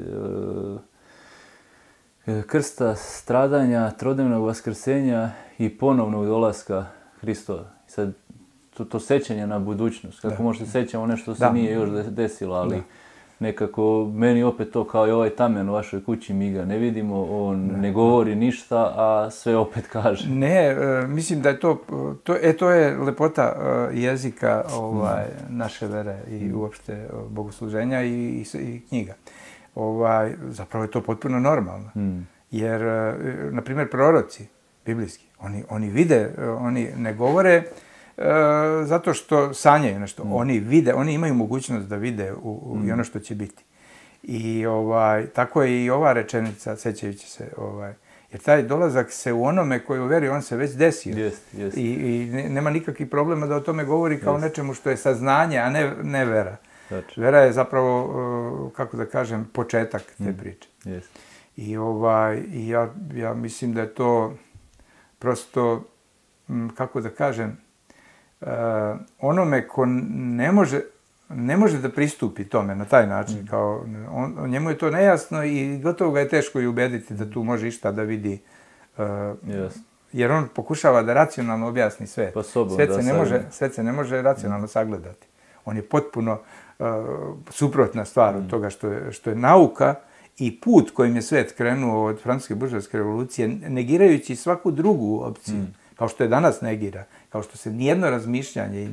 krsta, stradanja, trodnevnog vaskrsenja i ponovnog dolaska Hristova. Sad, to sećanje na budućnost, kako možda sećamo nešto se nije još desilo, ali nekako meni opet to kao i ovaj tamen u vašoj kući, mi ga ne vidimo, on ne govori ništa, a sve opet kaže. Ne, mislim da je to je lepota jezika naše vere i uopšte bogosluženja i knjiga. Zapravo je to potpuno normalno. Jer, na primjer, proroci biblijski, oni vide, oni ne govore zato što sanjaju nešto. Oni vide, oni imaju mogućnost da vide i ono što će biti. I tako je i ova rečenica, sećajući se, jer taj dolazak se u onome koji u veri, on se već desio. I nema nikakvih problema da o tome govori kao nečemu što je saznanje, a ne vera. Vera je zapravo, kako da kažem, početak te priče. I ja mislim da je to prosto, kako da kažem, onome ko ne može da pristupi tome na taj način, kao njemu je to nejasno i gotovo ga je teško i ubediti da tu može išta da vidi, jer on pokušava da racionalno objasni svet. Svet se ne može racionalno sagledati. On je potpuno suprotna stvar od toga što je nauka i put kojim je svet krenuo od Francuske buržoaske revolucije, negirajući svaku drugu opciju, kao što je danas negira, kao što se nijedno razmišljanje i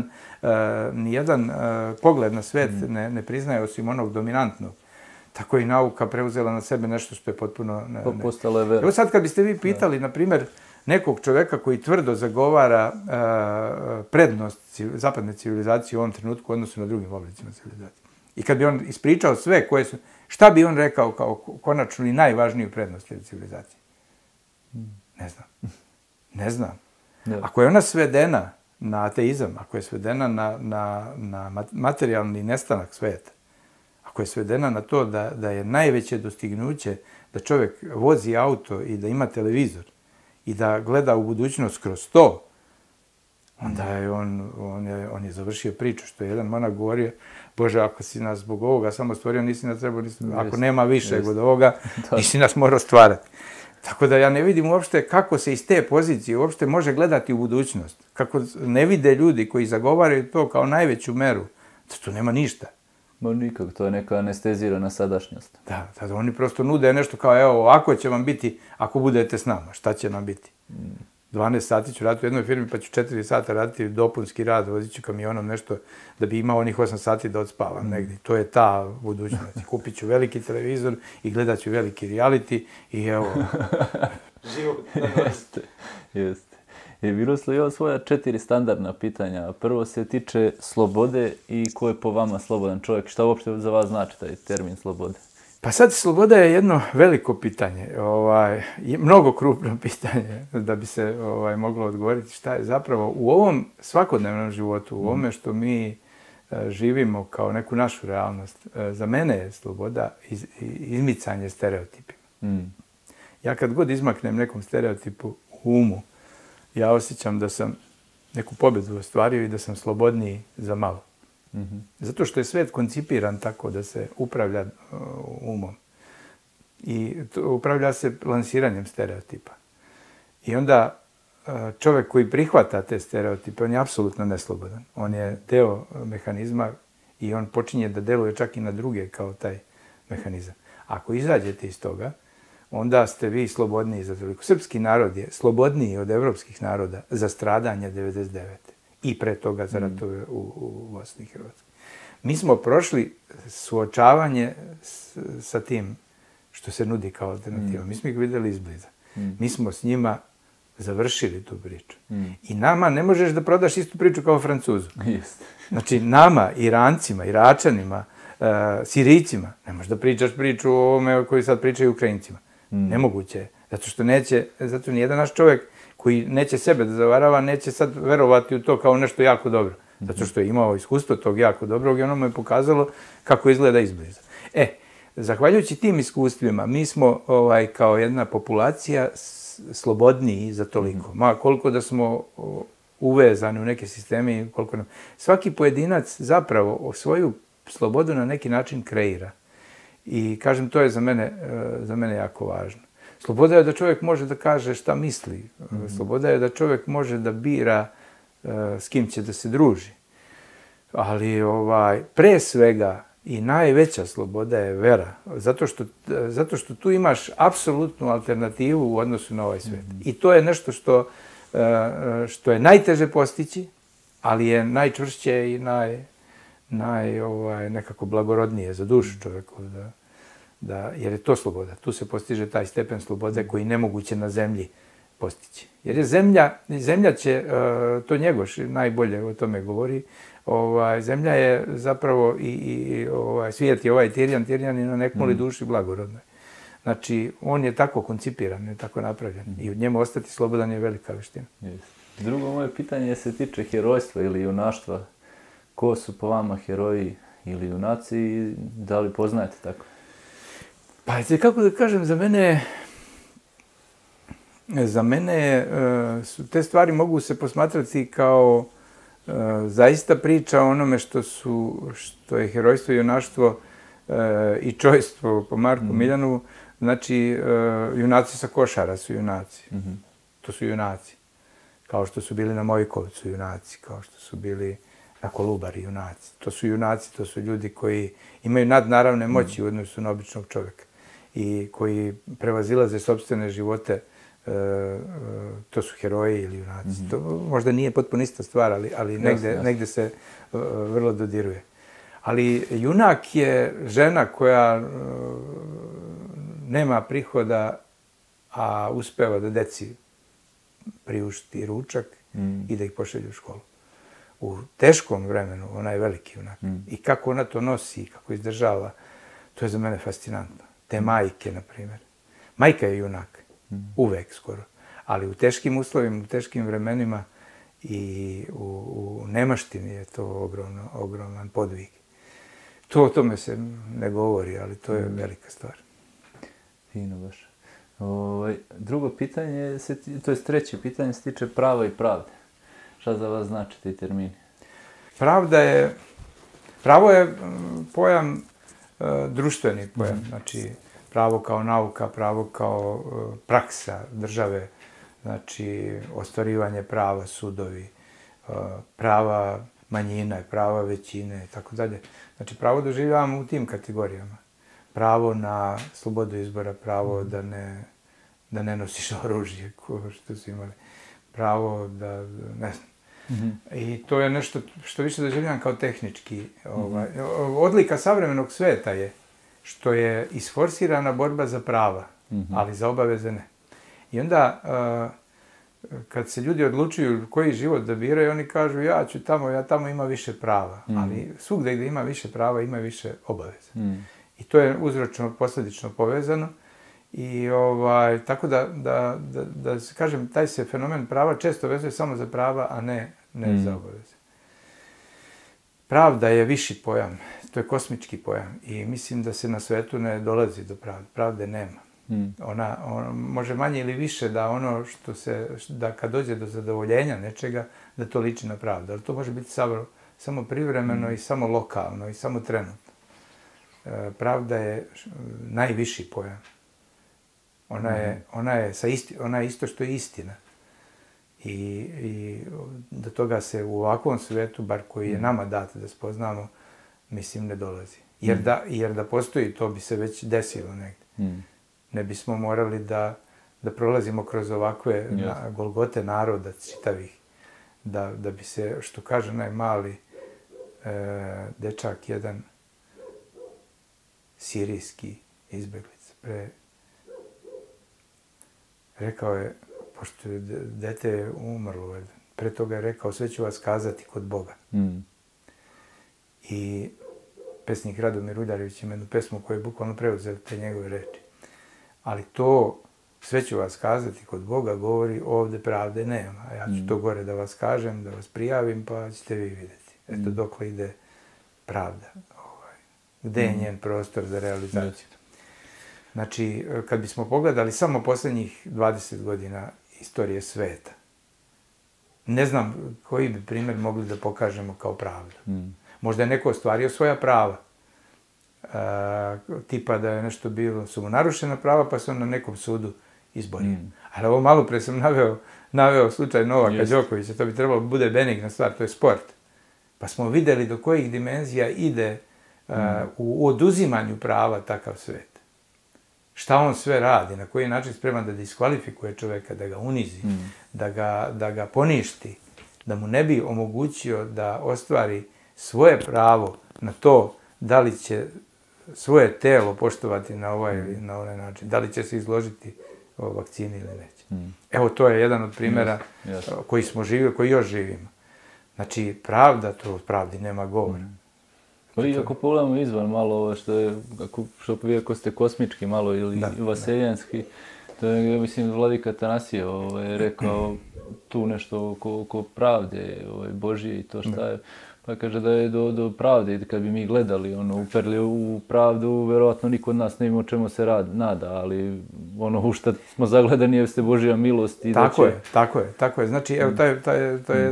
nijedan pogled na svet ne priznaje osim onog dominantnog. Tako je i nauka preuzela na sebe nešto što je potpuno... Postala je vera. Evo sad kad biste vi pitali, na primjer, nekog čovjeka koji tvrdo zagovara prednost zapadne civilizacije u ovom trenutku u odnosu na drugim oblicima civilizacije. I kad bi on ispričao sve koje su... Šta bi on rekao kao konačnu i najvažniju prednost civilizacije? Ne znam. Ako je ona svedena na ateizam, ako je svedena na materijalni nestanak sveta, ako je svedena na to da je najveće dostignuće da čovjek vozi auto i da ima televizor i da gleda u budućnost kroz to, onda je on je završio priču, što je jedan monah govorio, Bože, ako si nas zbog ovoga samo stvorio, nisi nas trebao, ako nema više od ovoga, nisi nas morao stvarati. Tako da ja ne vidim uopšte kako se iz te pozicije uopšte može gledati u budućnost. Kako ne vide ljudi koji zagovaraju to kao najveću meru, da tu nema ništa. Ma nikako, to je neka anestezirana sadašnjost. Da, oni prosto nude nešto kao, evo, ovako će vam biti ako budete s nama. Šta će nam biti? 12 sati ću raditi u jednoj firmi, pa ću 4 sata raditi dopunski rad, vozit ću kamionom nešto da bi imao onih 8 sati da odspavam negdje. To je ta budućnost. Kupit ću veliki televizor i gledat ću veliki reality i evo, život. Jeste. Miroslav, imam svoja 4 standardna pitanja. Prvo se tiče slobode i ko je po vama slobodan čovjek. Šta uopšte za vas znači taj termin slobode? Pa sad, sloboda je jedno veliko pitanje, mnogo krupno pitanje da bi se moglo odgovoriti šta je zapravo u ovom svakodnevnom životu, u ovome što mi živimo kao neku našu realnost. Za mene je sloboda izmicanje stereotipima. Ja kad god izmaknem nekom stereotipu u umu, ja osjećam da sam neku pobjedu ostvario i da sam slobodniji za malo. Zato što je svijet koncipiran tako da se upravlja umom. I upravlja se lansiranjem stereotipa. I onda čovjek koji prihvata te stereotipe, on je apsolutno neslobodan. On je deo mehanizma i on počinje da deluje čak i na druge kao taj mehanizam. Ako izađete iz toga, onda ste vi slobodniji za toliko. Srpski narod je slobodniji od evropskih naroda za stradanje 99. I pre toga za ratove u Bosni i Hrvatskoj. Mi smo prošli suočavanje sa tim što se nudi kao alternativa. Mi smo ih vidjeli izbliza. Mi smo s njima završili tu priču. I nama ne možeš da prodaš istu priču kao Francuzu. Znači, nama, Irancima, Iračanima, Sirijcima, ne možeš da pričaš priču o ovome koju sad pričaju Ukrajincima. Nemoguće je. Zato nijedan naš čovjek koji neće sebe da zavarava, neće sad verovati u to kao nešto jako dobro. Zato što je imao iskustvo tog jako dobrog i ono mu je pokazalo kako izgleda izbliza. Zahvaljujući tim iskustvima, mi smo kao jedna populacija slobodniji za toliko. Ma koliko da smo uvezani u neke sisteme, koliko nam... Svaki pojedinac zapravo svoju slobodu na neki način kreira. I kažem, to je za mene jako važno. Sloboda je da čovjek može da kaže šta misli. Sloboda je da čovjek može da bira s kim će da se druži. Ali pre svega i najveća sloboda je vera. Zato što tu imaš apsolutnu alternativu u odnosu na ovaj svijet. I to je nešto što je najteže postići, ali je najčvršće i nekako blagorodnije za dušu čovjeku. Jer je to sloboda. Tu se postiže taj stepen slobode koji je nemoguće na zemlji postići. Jer je zemlja će, to Njegoš najbolje o tome govori, zemlja je zapravo i svijet je Tirjan i na nekmoli duši blagorodnoj. Znači, on je tako koncipiran, je tako napravljen. I od njemu ostati slobodan je velika veština. Drugo moje pitanje se tiče herojstva ili junaštva. Ko su po vama heroji ili junaci i da li poznajete tako? Pa, kako da kažem, za mene te stvari mogu se posmatrati kao zaista priča o onome što je herojstvo i junaštvo i čojstvo po Marku Miljanovu. Znači, junaci sa Košara su junaci. To su junaci. Kao što su bili na Mojkovcu junaci, kao što su bili na Kolubari junaci. To su junaci, to su ljudi koji imaju nadnaravne moći u odnosu na običnog čovjeka i koji prevazilaze sopstvene živote. To su heroji ili junaci. To možda nije potpuno ista stvar, ali negde se vrlo dodiruje. Ali junak je žena koja nema prihoda, a uspeva da deci priušti ručak i da ih pošalje u školu. U teškom vremenu ona je veliki junak. I kako ona to nosi i kako izdržava, to je za mene fascinantno. Te majke, na primjer. Majka je junak. Uvek skoro. Ali u teškim uslovima, u teškim vremenima i u nemaštini je to ogroman podvig. o tome se ne govori, ali to je velika stvar. Fino baš. Drugo pitanje, to je treće pitanje, se tiče prava i pravde. Šta za vas znači ti termini? Pravo je pojam, društveni pojam, znači pravo kao nauka, pravo kao praksa države, znači ostvarivanje prava, sudovi, prava manjina, prava većine i tako dalje. Znači pravo doživljavamo u tim kategorijama. Pravo na slobodu izbora, pravo da ne nosiš oružje, što su imali. Pravo da, ne znam. I to je nešto što više doživljavam kao tehnički. Odlika savremenog sveta je što je isforsirana borba za prava, ali za obaveze ne. I onda, kad se ljudi odlučuju koji život da biraju, oni kažu ja tamo ima više prava. Ali svugdje gdje ima više prava, ima više obaveza. I to je uzročno posljedično povezano. I tako da kažem, taj se fenomen prava često vezuje samo za prava, a ne za obaveze. Pravda je viši pojam, to je kosmički pojam i mislim da se na svetu ne dolazi do pravde. Pravde nema. Ona može manje ili više da da kad dođe do zadovoljenja nečega, da to liči na pravdu. Ali to može biti samo privremeno i samo lokalno i samo trenutno. Pravda je najviši pojam. Ona je isto što je istina. I do toga se u ovakvom svetu, bar koji je nama dat da spoznamo, mislim ne dolazi. Jer da postoji, to bi se već desilo negdje. Ne bismo morali da prolazimo kroz ovakve golgote naroda čitavih, da bi se, što kaže onaj mali dečak, jedan sirijski izbeglica, rekao je, pošto je dete umrlo, pre toga je rekao, sve ću vas kazati kod Boga. I pesnik Radomir Uljarević ima jednu pesmu koju je bukvalno preuzeo te njegove reči. Ali to, sve ću vas kazati kod Boga, govori ovdje pravde nema. A ja ću to gore da vas kažem, da vas prijavim, pa ćete vi vidjeti. Eto dokle ide pravda. Gde je njen prostor za realizaciju. Znači, kad bismo pogledali samo posljednjih 20 godina istorije sveta, ne znam koji bi primjer mogli da pokažemo kao pravdu. Možda je neko ostvario svoja prava. Tipa da je nešto bilo, su mu narušena prava, pa se on na nekom sudu izborio. Ali ovo malo pre sam naveo slučaj Novaka Đokovića, to bi trebalo da bude benigna stvar, to je sport. Pa smo vidjeli do kojih dimenzija ide u oduzimanju prava takav svet. Šta on sve radi, na koji način spreman da diskvalifikuje čoveka, da ga unizi, da ga poništi, da mu ne bi omogućio da ostvari svoje pravo na to da li će svoje telo poštovati na ovaj ili na onaj način, da li će se izložiti o vakcini ili neće. Evo, to je jedan od primjera koji smo živjeli, koji još živimo. Znači, pravda, to od pravdi nema govora. I ako pogledamo izvan malo ovo što vi ako ste kosmički malo ili vaseljanski, to je, ja mislim, Vladika Atanasije rekao tu nešto oko pravde Božije i to šta je. Pa kaže da je do pravde i kad bi mi gledali, uperli u pravdu, verovatno niko od nas ne ima o čemu se nada, ali u šta smo zagledani jeste Božja milost. Tako je. Znači, evo, to je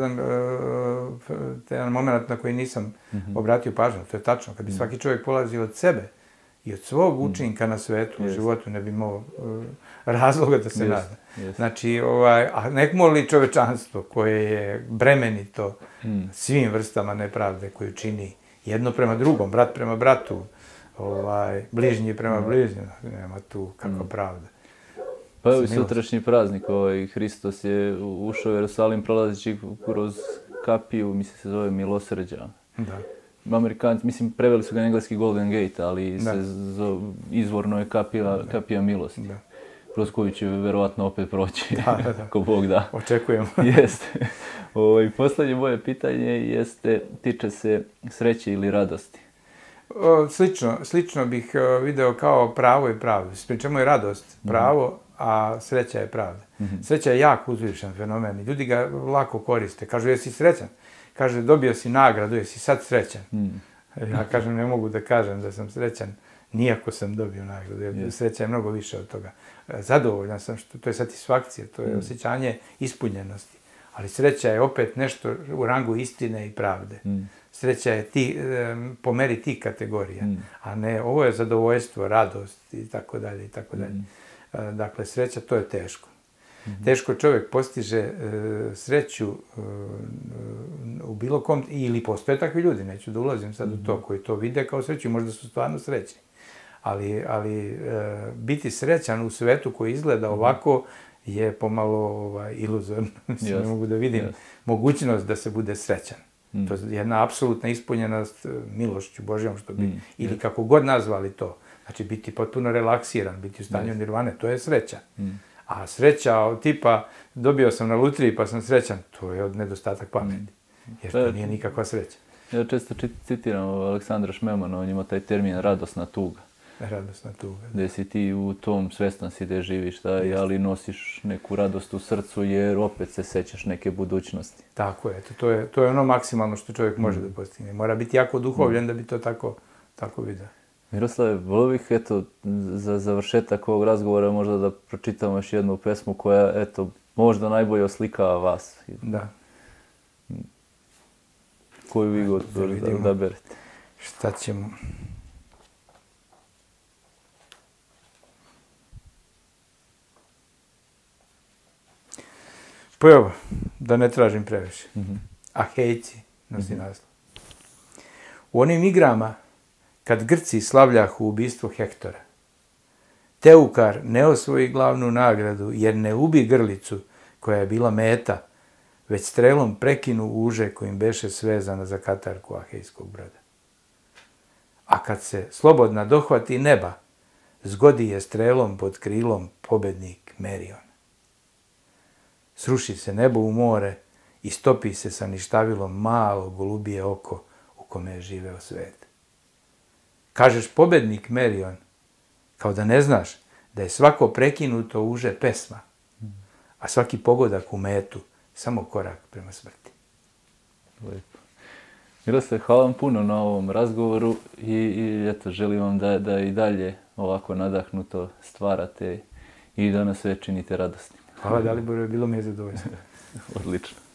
jedan moment na koji nisam obratio pažnju, to je tačno. Kad bi svaki čovjek polazio od sebe i od svog učinka na svetu, u životu, ne bi imao razloga da se nada. Znači, a nek moli čovečanstvo koje je bremenito svim vrstama nepravde koju čini jedno prema drugom, brat prema bratu, bližnji prema bližnjem, nema tu kakva pravda. Pa evo i sutrašnji praznik, Hristos je ušao u Jerusalim prolazeći kroz kapiju, mislim se zove Milosrđa. Da. Amerikanci, mislim, preveli su ga na engleski Golden Gate, ali izvorno je kapija milosti. Kroz koju će verovatno opet proći, ako Bog da. Očekujemo. Jeste. Posljednje moje pitanje tiče se sreće ili radosti. Slično bih video kao pravo i pravdu. Pri čemu je radost pravo, a sreća je pravda. Sreća je jako uzvišen fenomen i ljudi ga lako koriste. Kažu, jesi srećan? Kaže, dobio si nagradu, jesi sad srećan. Ja kažem, ne mogu da kažem da sam srećan, nijako sam dobio nagradu, jer sreća je mnogo više od toga. Zadovoljan sam, što to je satisfakcija, to je osjećanje ispunjenosti. Ali sreća je opet nešto u rangu istine i pravde. Sreća je po meri tih kategorija, a ne ovo je zadovoljstvo, radost i tako dalje i tako dalje. Dakle, sreća, to je teško. Teško čovjek postiže sreću u bilo kom, ili postoje takvi ljudi, neću da ulazim sad u to, koji to vide kao sreću i možda su stvarno srećni. Ali biti srećan u svetu koji izgleda ovako je pomalo iluzorno. Ne mogu da vidim mogućnost da se bude srećan. To je jedna apsolutna ispunjenost milošću Božjom, što bi, ili kako god nazvali to. Znači, biti potpuno relaksiran, biti u stanju nirvane, to je sreća. A sreća tipa, dobio sam na lutriji pa sam srećan, to je od nedostatak pameti. Jer to nije nikakva sreća. Ja često citiram Aleksandra Šmemana, on ima taj termin radosna tuga. Radosna tuga. Gdje si ti u tom, svestan si gdje živiš, ali nosiš neku radost u srcu jer opet se sećaš neke budućnosti. Tako je, to je ono maksimalno što čovjek može da postigne. Mora biti jako duhovljen da bi to tako vidio. Miroslave, volio bih, za završetak ovog razgovora možda da pročitamo još jednu pesmu koja, možda najbolje oslikava vas. Da. Koju vi god odaberete? Šta ćemo? Pa evo, da ne tražim previše. Ahejci nosi naslov. U onim igrama, kad Grci slavljahu ubistvo Hektora, Teukar ne osvoji glavnu nagradu jer ne ubi grlicu koja je bila meta, već strelom prekinu uže kojim beše svezana za katarku ahejskog broda. A kad se slobodna dohvati neba, zgodi je strelom pod krilom pobednik Merion. Sruši se nebo u more i stopi se sa ništavilom malo golubije oko u kome je živeo svet. Kažeš pobednik Merion, kao da ne znaš da je svako prekinuto uže pesma, a svaki pogodak u metu samo korak prema smrti. Lepo. Miroslav, hvala vam puno na ovom razgovoru i želim vam da i dalje ovako nadahnuto stvarate i da nas sve činite radosnim. Hvala, Dalibor, bilo mi je zadovoljstvo. Odlično.